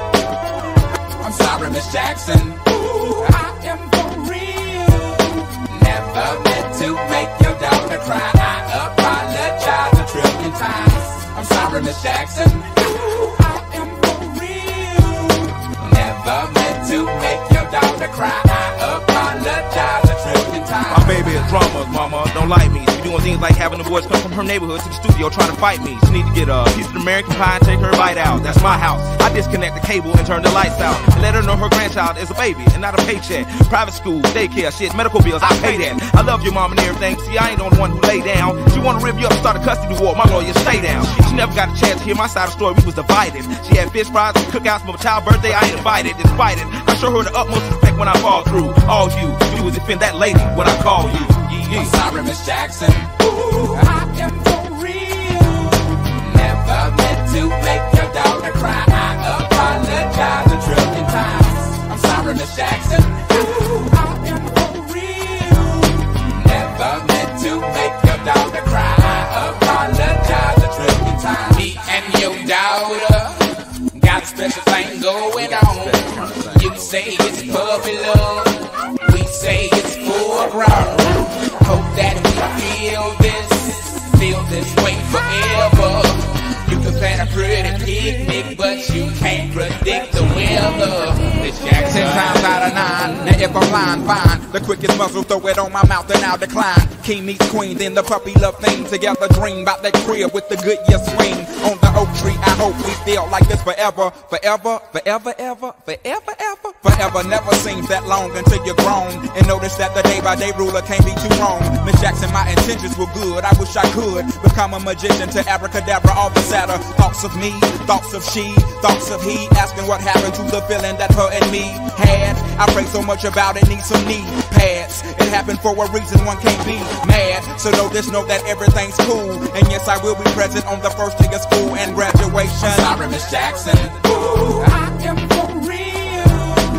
I'm sorry, Miss Jackson. Ooh, I am for real. Never meant to make your daughter cry. I apologize a trillion times. I'm sorry, Miss Jackson. Ooh, I am for real. Never meant to make your daughter cry. I apologize a trillion times. My baby is drama, mama, don't like me. She doing things like having the boys come from her neighborhood to the studio trying to fight me. She need to get a piece of American pie and take her bite out. That's my house. I disconnect the cable and turn the lights out. And let her know her grandchild is a baby and not a paycheck. Private school, daycare, shit, medical bills, I pay that. I love your mom and everything. See, I ain't the only one who lay down. She wanna rip you up and start a custody war. My lawyer, stay down. She never got a chance to hear my side of the story. We was divided. She had fish fries and cookouts for my child's birthday. I ain't invited, despite it. I show her the utmost respect when I fall through. All you, you was defend that lady when I call you. I'm sorry, Miss Jackson. Ooh, I am for real. Never meant to make your daughter cry. I apologize a trillion times. I'm sorry, Miss Jackson. Ooh, I am for real. Never meant to make your daughter cry. I apologize a trillion times. Me and your daughter got a special thing going on. You say it's puppy love. We say it's full grown. Hope that we feel this, feel this way forever. You can plan a pretty picnic, but you can't predict the weather. Miss Jackson. Ten times out of nine. Now if I'm lying, fine. The quickest muzzle, throw it on my mouth and I'll decline. King meets queen, then the puppy love thing. Together dream about that crib with the good year swing. On the oak tree, I hope we feel like this forever. Forever, forever, ever, forever, ever. Forever never seems that long until you're grown. And notice that the day by day ruler can't be too wrong. Miss Jackson, my intentions were good. I wish I could become a magician to abracadabra all the sadder. Thoughts of me, thoughts of she, thoughts of he. Asking what happened to the feeling that her and me had. I pray so much about it, need some knee pads. It happened for a reason, one can't be mad. So know this, know that everything's cool. And yes, I will be present on the first day of school and graduation. I'm sorry, Miss Jackson. Ooh, I am for real.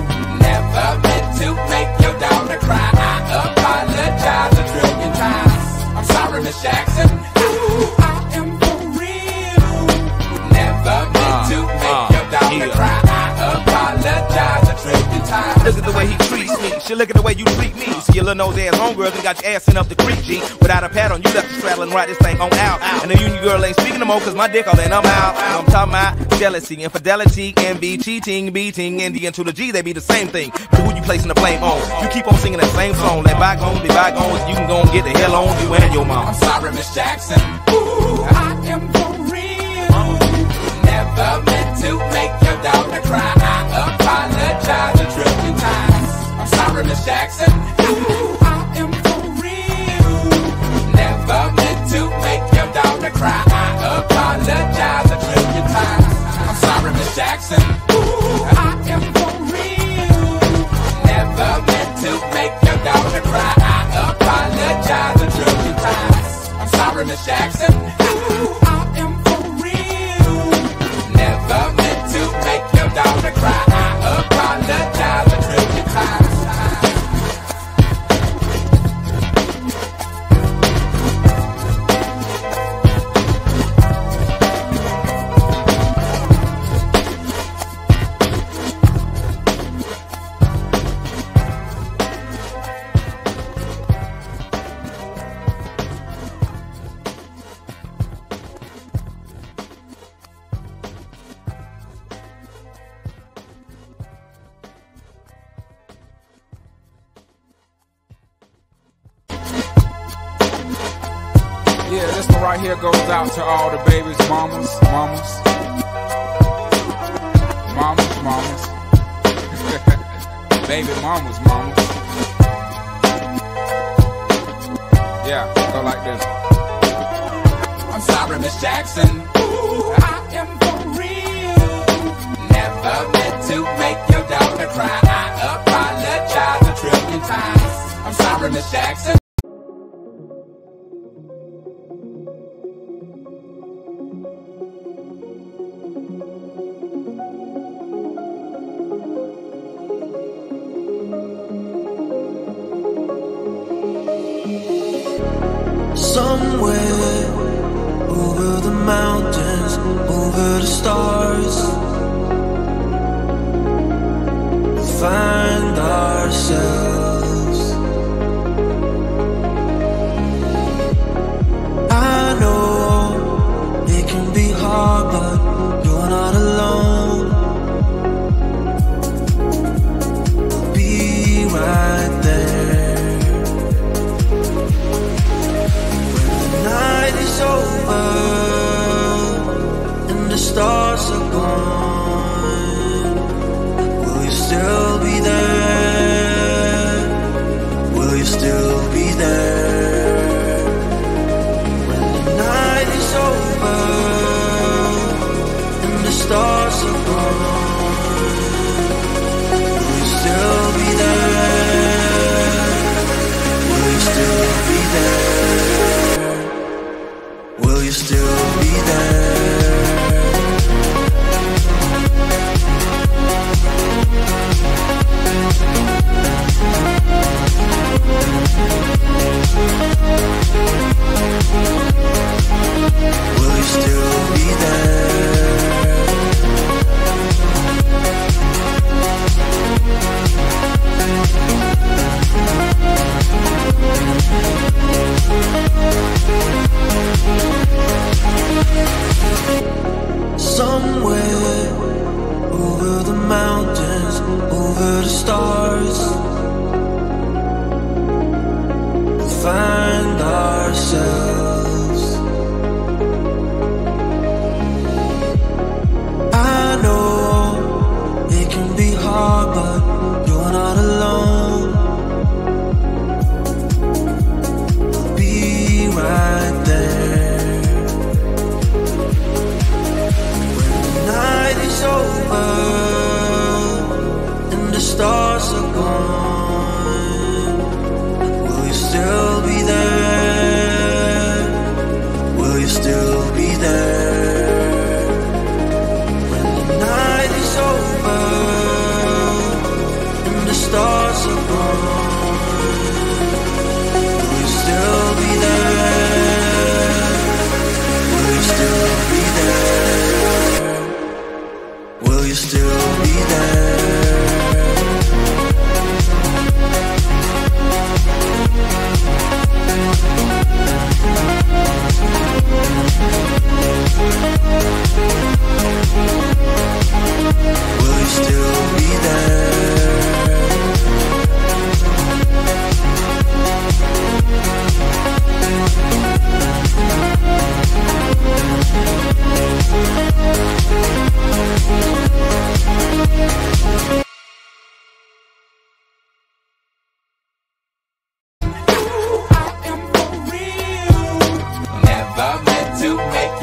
Never meant to make your daughter cry. I apologize a trillion times. I'm sorry, Miss Jackson. Ooh, I am for real. Never meant to make your daughter cry. I apologize a trillion times. Look at the way he treats me. Shit, look at the way you treat me. See your little nose ass homegirls and got your ass sent up the creek, G. Without a pad on, you left the straddle and ride this thing on out. And the union girl ain't speaking no more cause my dick all in, I'm out. I'm talking about jealousy, infidelity, envy, cheating, beating, and the N to the G, they be the same thing. But who you placing the blame on? You keep on singing that same song. Let bygones be bygones. You can go and get the hell on you and your mom. I'm sorry, Miss Jackson. Ooh, I am for real. Never meant to make your daughter cry. I apologize a trillion times. I'm sorry, Miss Jackson. Ooh, I am for real. Never meant to Miss Jackson. Ooh, I am for real. Never meant to make your daughter cry. I apologize a trillion times. Yeah, this one right here goes out to all the babies, mamas, mamas, mamas, mamas, baby mamas, mamas. Yeah, go like this. I'm sorry, Miss Jackson. Ooh, I am for real. Never meant to make your daughter cry. I apologize a trillion times. I'm sorry, Miss Jackson. Somewhere over the mountains, over the stars, we'll find ourselves. I know it can be hard, but you're not alone. We'll be right there. Night is over and the stars are gone. Will you still be there? Will you still be there? When the night is over and the stars are gone, will you still be there? Will you still be there? Will you still be there? Will you still be there? Somewhere over the mountains, over the stars, we'll find ourselves. I know it can be hard, but you're not alone. We'll be right there. Night is over and the stars are gone. Will you still be there? Will you still be there? When the night is over and the stars are gone, will you still be there? Will you still be there? Will you still be there? Will you still be there?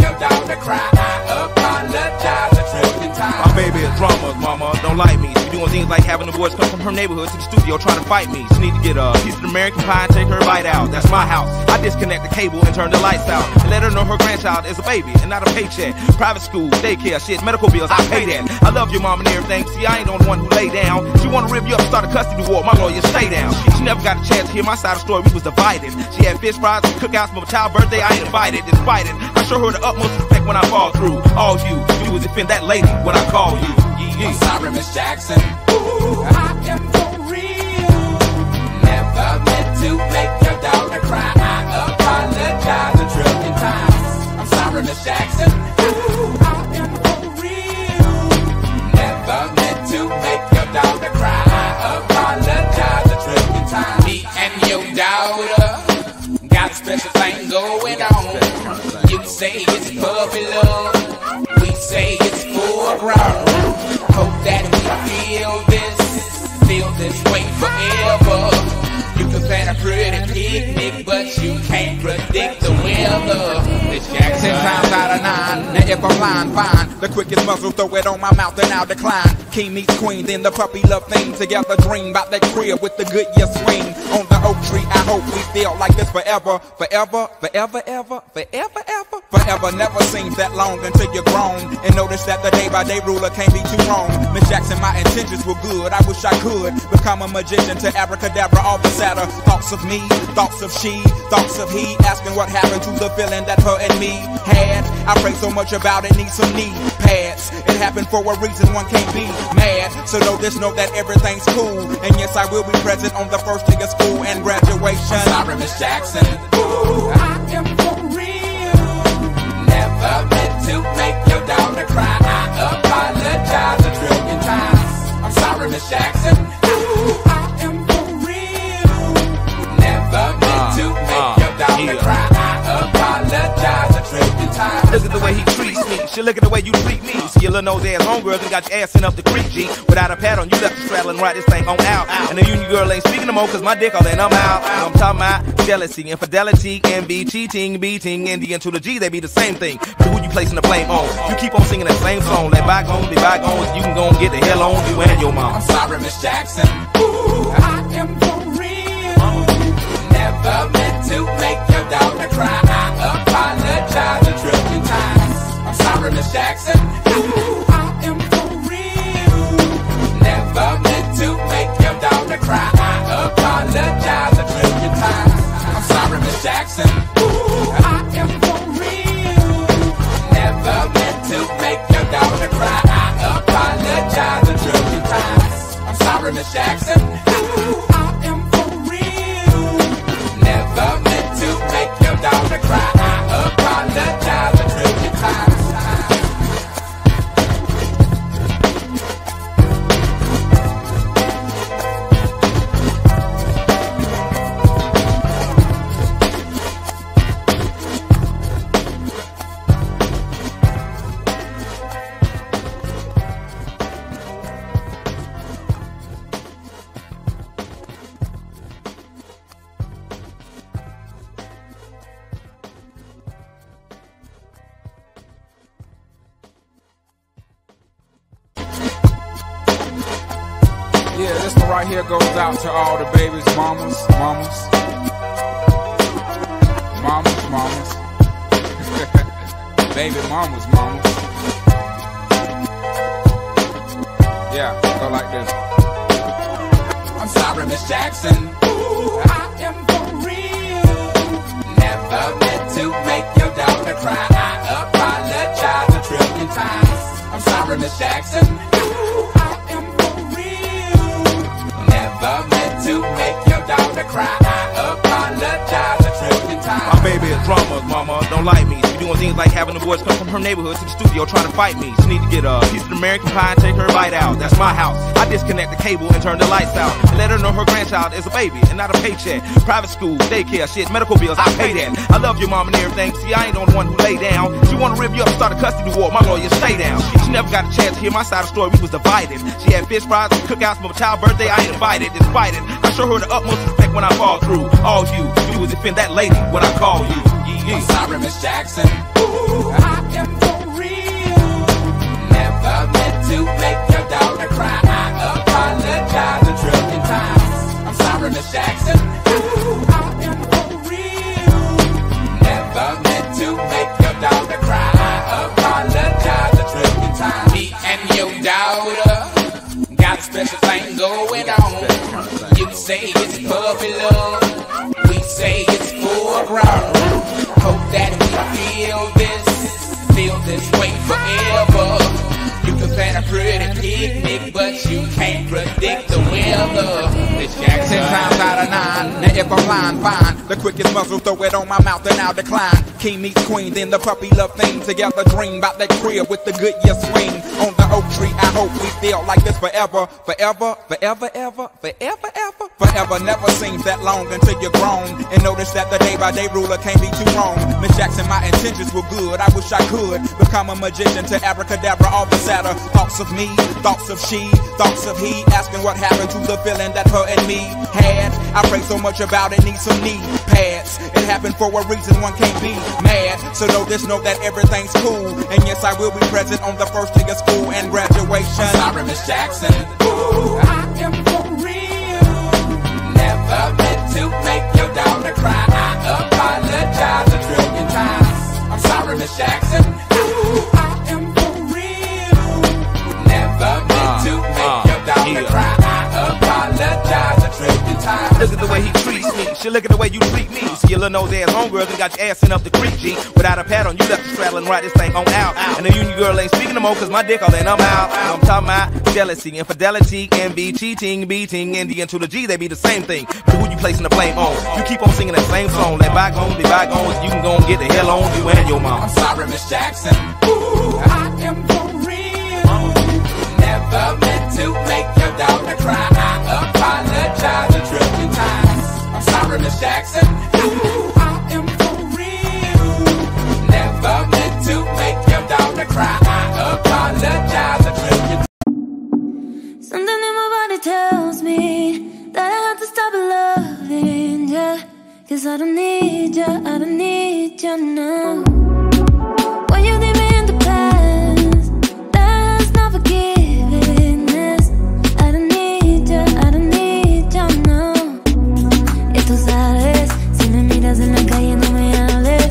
Dramas, mama, don't like me. She doing seems like having the boys come from her neighborhood to the studio trying to fight me. She need to get a piece of the American pie and take her bite out. That's my house. I disconnect the cable and turn the lights out and let her know her grandchild is a baby and not a paycheck. Private school, daycare, shit, medical bills, I pay that. I love your mom and everything. See, I ain't the only one who lay down. She wanna rip you up and start a custody war. My lawyer, stay down. She never got a chance to hear my side of the story. We was divided. She had fish fries and cookouts for my child's birthday. I ain't invited. Despite it, I show her the utmost respect when I fall through. All you do is defend that lady when I call you. Yeah, yeah. I'm sorry, Miss Jackson. Ooh, I am for real. Never meant to make your daughter cry. I apologize a trillion times. I'm sorry, Miss Jackson. Ooh, I am for real. Never meant to make your daughter cry. I apologize a trillion times. Me and your daughter got a special thing going on. You say it's puppy love, we say it's full grown. Hope that we feel this, feel this way forever. You can plan a pretty picnic, but you can't predict the weather. This Jackson. Ten times out of nine, now if I'm lying, fine. The quickest muzzle, throw it on my mouth and I'll decline. King meets queen, then the puppy love thing. Together dream about that crib with the good year swing. On the oak tree, I hope we feel like this forever. Forever, forever, ever, forever, ever. Forever never seems that long until you're grown. And notice that the day by day ruler can't be too wrong. Miss Jackson, my intentions were good. I wish I could become a magician to abracadabra all the sadder. Thoughts of me, thoughts of she, thoughts of he. Asking what happened to the feeling that her and me had. I pray so much about it, need some knee pads. It happened for a reason, one can't be mad. So know this, know that everything's cool. And yes, I will be present on the first day of school and graduation. I'm sorry, Miss Jackson. Ooh, I am for real. Never meant to make your daughter cry. I apologize a trillion times. I'm sorry, Miss Jackson. Ooh, I am for real. Never meant to make your daughter cry. I apologize a trillion times. Look at the way he treats me. Shit, look at the way you treat me. See your little nose ass homegirl and got your ass sent up the creek, G. Without a pad on, you left the straddle and ride this thing on out. And the union girl ain't speaking no more cause my dick all in, I'm out. I'm talking about jealousy, infidelity, envy, cheating, beating, and the N to the G, they be the same thing. But who you placing the blame on? You keep on singing that same song. Let bygones be bygones, you can go and get the hell on you and your mom. I'm sorry, Miss Jackson. Ooh, I am for real. Never meant to make your daughter cry. I apologize a trillion times. I'm sorry, Miss Jackson. Ooh, I am for real. Never meant to make your daughter cry. I apologize a trillion times. I'm sorry, Miss Jackson. Ooh, I am for real. Never meant to make your daughter cry. I apologize a trillion times. I'm sorry, Miss Jackson. Ooh, I am for real. Never meant to make your daughter cry. I apologize a trillion times. Yeah, this one right here goes out to all the babies, mamas, mamas, mamas, mamas, baby mamas, mamas. Yeah, go like this. I'm sorry, Miss Jackson. Ooh, I am for real. Never meant to make your daughter cry. I apologize a trillion times. I'm sorry, Miss Jackson. Ooh, I am for real. Never meant to make your daughter cry. I apologize a trillion times. My baby is drama, mama, don't like me. She doing things like having the boys come from her neighborhood to the studio trying to fight me. She need to get a piece of the American pie and take her bite out. That's my house. I disconnect the cable and turn the lights out and let her know her grandchild is a baby and not a paycheck. Private school, daycare, shit, medical bills, I pay that. I love your mom and everything. See, I ain't the only one who lay down. She wanna rip you up and start a custody war. My lawyer, stay down. She never got a chance to hear my side of the story. We was divided. She had fish fries and cookouts for my child's birthday. I ain't invited. Despite it, I show her the utmost respect when I fall through. All you do is defend that lady when I call you. Yeah. I'm sorry, Miss Jackson. Ooh, I am for real. Never meant to make your daughter cry. I apologize. sorry, Miss Jackson. Ooh, I am for real. Never meant to make your daughter cry. I apologize a trillion times. Me and your daughter got a special thing going on. You say it's puppy love, we say it's full grown. Hope that we feel this, feel this way forever. You can plan a pretty picnic, but you can't predict the weather. Miss Jackson. Ten times out of nine, now if I'm lying, fine. The quickest muzzle, throw it on my mouth and I'll decline. King meets queen, then the puppy love thing. Together dream about that crib with the good year swing. On the oak tree, I hope we feel like this forever. Forever, forever, ever, forever, ever. Forever never seems that long until you're grown. And notice that the day by day ruler can't be too wrong. Miss Jackson, my intentions were good. I wish I could become a magician to abracadabra all the sadder. Thoughts of me, thoughts of she, thoughts of he. Asking what happened to the feeling that her and me had. I pray so much about it, need some knee pads. It happened for a reason, one can't be mad. So know this, know that everything's cool. And yes, I will be present on the first day of school and graduation. I'm sorry, Miss Jackson. Ooh, I am for real. Never meant to make your daughter cry. I apologize a trillion times. I'm sorry, Miss Jackson. Ooh, I am for real. Never meant to make your daughter cry. I apologize a trillion times. Look at the way he treats me. Shit, look at the way you treat me. See your little nose ass homegirl and got your ass sent up the creek, G. Without a pad on, you left the straddle and ride this thing on out. And the union girl ain't speaking no more, cause my dick all in, I'm out. I'm talking about jealousy, infidelity, envy, cheating, beating, and the N to the G, they be the same thing. But who you placing the blame on? You keep on singing that same song. Let bygones be bygones, you can go and get the hell on you and your mom. I'm sorry, Miss Jackson. Ooh, I am for real. Never meant to make your daughter cry. I apologize a trillion times. I'm sorry, Miss Jackson. Ooh, I am for real. Never meant to make your daughter cry. I apologize a trillion times. Something in my body tells me that I have to stop loving ya. Cause I don't need ya, I don't need ya now. When you leave me in the past, that's not forgiveness. I don't need ya, I don't need ya now. Ya tú sabes, si me miras en la calle no me hables,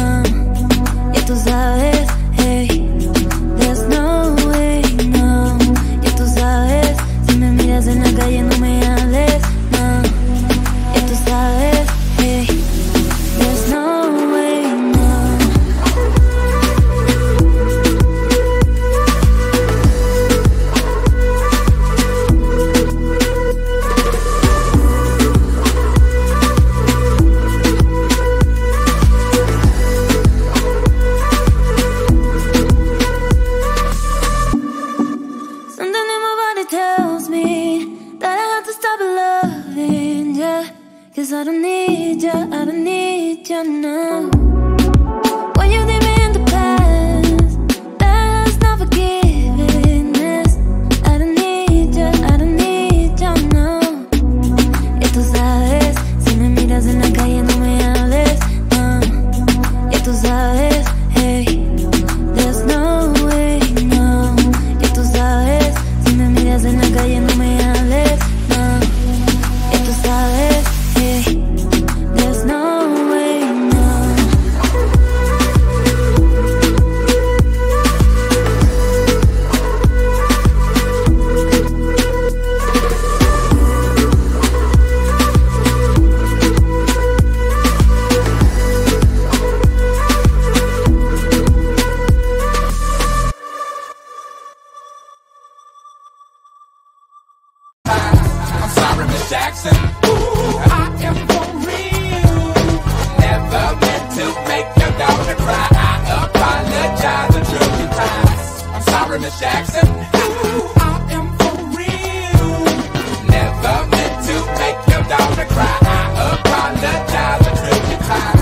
no. Ya tú sabes, hey, there's no way, no. Ya tú sabes, si me miras en la calle no me hables, no. Ya tú sabes, hey, there's no way, no. Something in my body tells me that I have to stop loving ya. Cause I don't need ya, I don't need ya now. When you leave me in the past, that's not forgiveness. I don't need ya, I don't need ya now. Ya tú sabes, si me miras en la calle no me hables, no. Ya tú sabes, hey, there's no way, no. Ya tú sabes, si me miras en la calle no me hables, no. Ya tú sabes, hey, there's no way, no. I'm sorry, Miss Jackson. Ooh, I am for real. Never meant to make your daughter cry. I apologize a trillion times. I'm sorry, Miss Jackson. Ooh, I am for real. Never meant to make your daughter cry. I apologize a trillion times.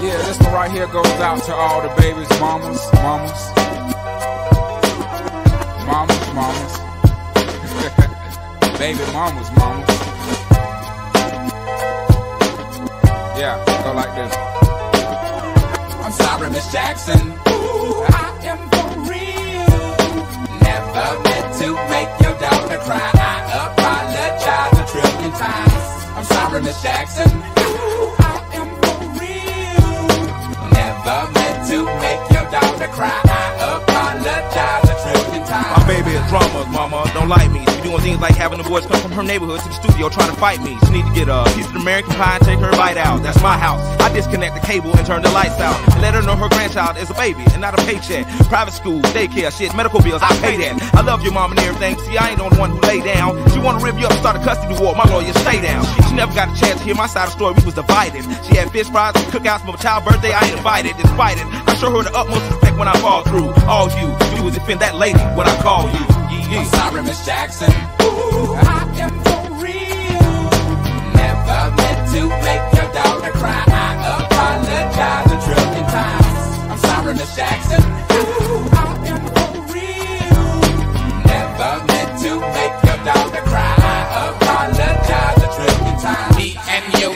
Yeah, this one right here goes out to all the babies, mamas, mamas, mamas, mamas, baby mamas, mamas. Yeah, go like this. I'm sorry, Miss Jackson. Ooh, I am for real. Never meant to make your daughter cry. I apologize a trillion times. I'm sorry, Miss Jackson. Ooh, I am for real. Never meant to make your daughter cry. I apologize a trillion times. My baby is drama, mama, don't like me. She doing things like having the boys come from her neighborhood to the studio trying to fight me. She need to get a piece of American pie and take her bite out. That's my house. I disconnect the cable and turn the lights out. And let her know her grandchild is a baby and not a paycheck. Private school, daycare, shit, medical bills, I pay that. I love your mom and everything. See, I ain't the only one who lay down. She wanna rip you up and start a custody war. My lawyer, stay down. She never got a chance to hear my side of the story. We was divided. She had fish fries and cookouts for my child's birthday. I ain't invited. Despite it, I show her the utmost respect when I fall through. All you, you was defend that lady when I call you. Yeah. I'm sorry, Miss Jackson. Ooh, I am for real. Never meant to make your daughter cry. I apologize a trillion times. I'm sorry, Miss Jackson. Ooh, I am for real. Never meant to make your daughter cry. I apologize a trillion times. Me and your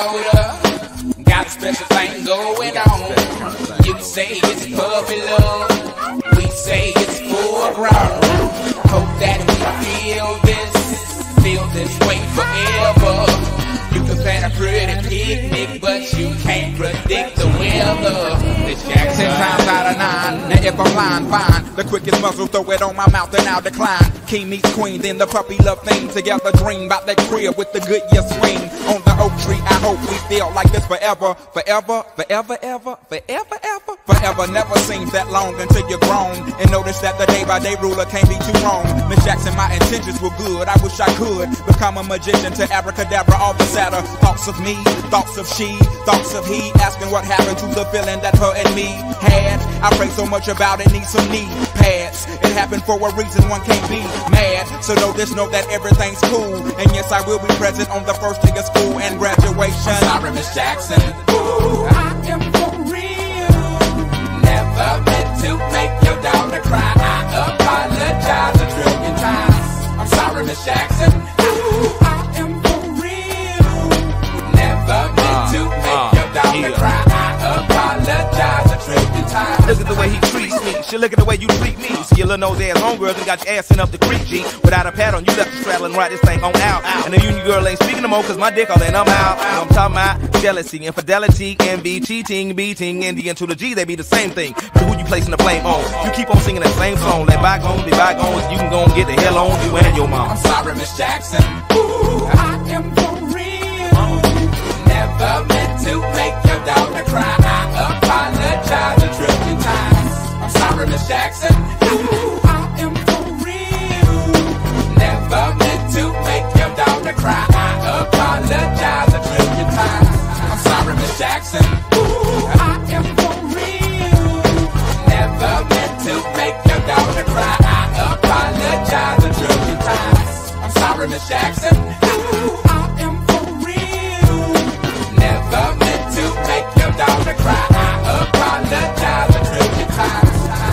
daughter got a special thing going on. You say it's puppy love. We say it's full grown. Hope that we feel this, feel this way forever. You can plan a pretty picnic, but you can't predict the weather. Miss Jackson. Ten times out of nine, now if I'm lying, fine. The quickest muzzle, throw it on my mouth and I'll decline. King meets queen, then the puppy love thing. Together dream about that crib with the good year swing. On the oak tree, I hope we feel like this forever. Forever, forever, ever, forever, ever. Forever never seems that long until you're grown. And notice that the day by day ruler can't be too wrong. Miss Jackson, my intentions were good. I wish I could become a magician to abracadabra all the sadder. Thoughts of me, thoughts of she, thoughts of he. Asking what happened to the feeling that her and me had. I pray so much about it, need some knee pads. It happened for a reason, one can't be mad. So know this, know that everything's cool. And yes, I will be present on the first day of school and graduation. I'm sorry, Miss Jackson. Ooh, I am for real. Never meant to make your daughter cry. I apologize a trillion times. I'm sorry, Miss Jackson. Ooh, I am for real. Never meant to make your daughter cry. I apologize a trillion times. Look at the way he treats me. She look at the way you treat me. See your little nose ass homegirls and got your ass sent up the creek, G. Without a pad on, you left the straddle and ride this thing on out. And the union girl ain't speaking no more cause my dick all in, I'm out. I'm talking about jealousy, infidelity, envy, cheating, beating, and the N to the G, they be the same thing. But who you placing the blame on? You keep on singing that same song. Let bygones be bygones. You can go and get the hell on you and your mom. I'm sorry, Miss Jackson. Ooh, I am for real. Never meant to make your daughter cry. I apologize a trillion times. I'm sorry, Miss Jackson. Ooh, I am for real. Never meant to make your daughter cry. I apologize a trillion times. I'm sorry, Miss Jackson. Ooh, I am for real. Never meant to make your daughter cry. I apologize a trillion times. I'm sorry, Miss Jackson. Ooh, I am for real. Never meant to make your daughter cry. I apologize a trillion times.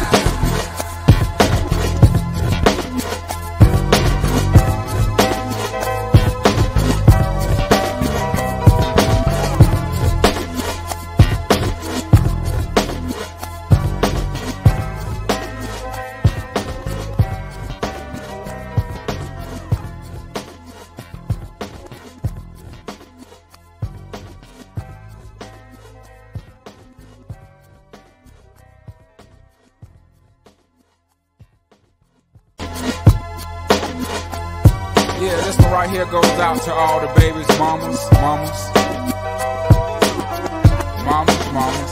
Yeah, this one right here goes out to all the babies, mamas, mamas, mamas, mamas,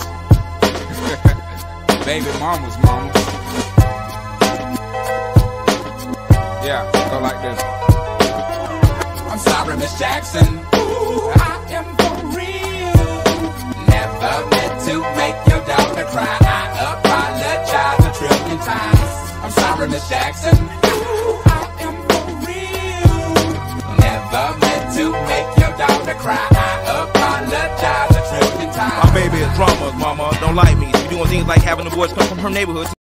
baby mamas, mamas. Yeah, go like this. I'm sorry, Miss Jackson. Ooh, I am for real. Never meant to make your daughter cry. I apologize a trillion times. I'm sorry, Miss Jackson. Ooh, I am for real. Never meant to make your daughter cry. I apologize a trillion times. My baby is drama. mama don't like me. She be doing things like having the boys come from her neighborhood.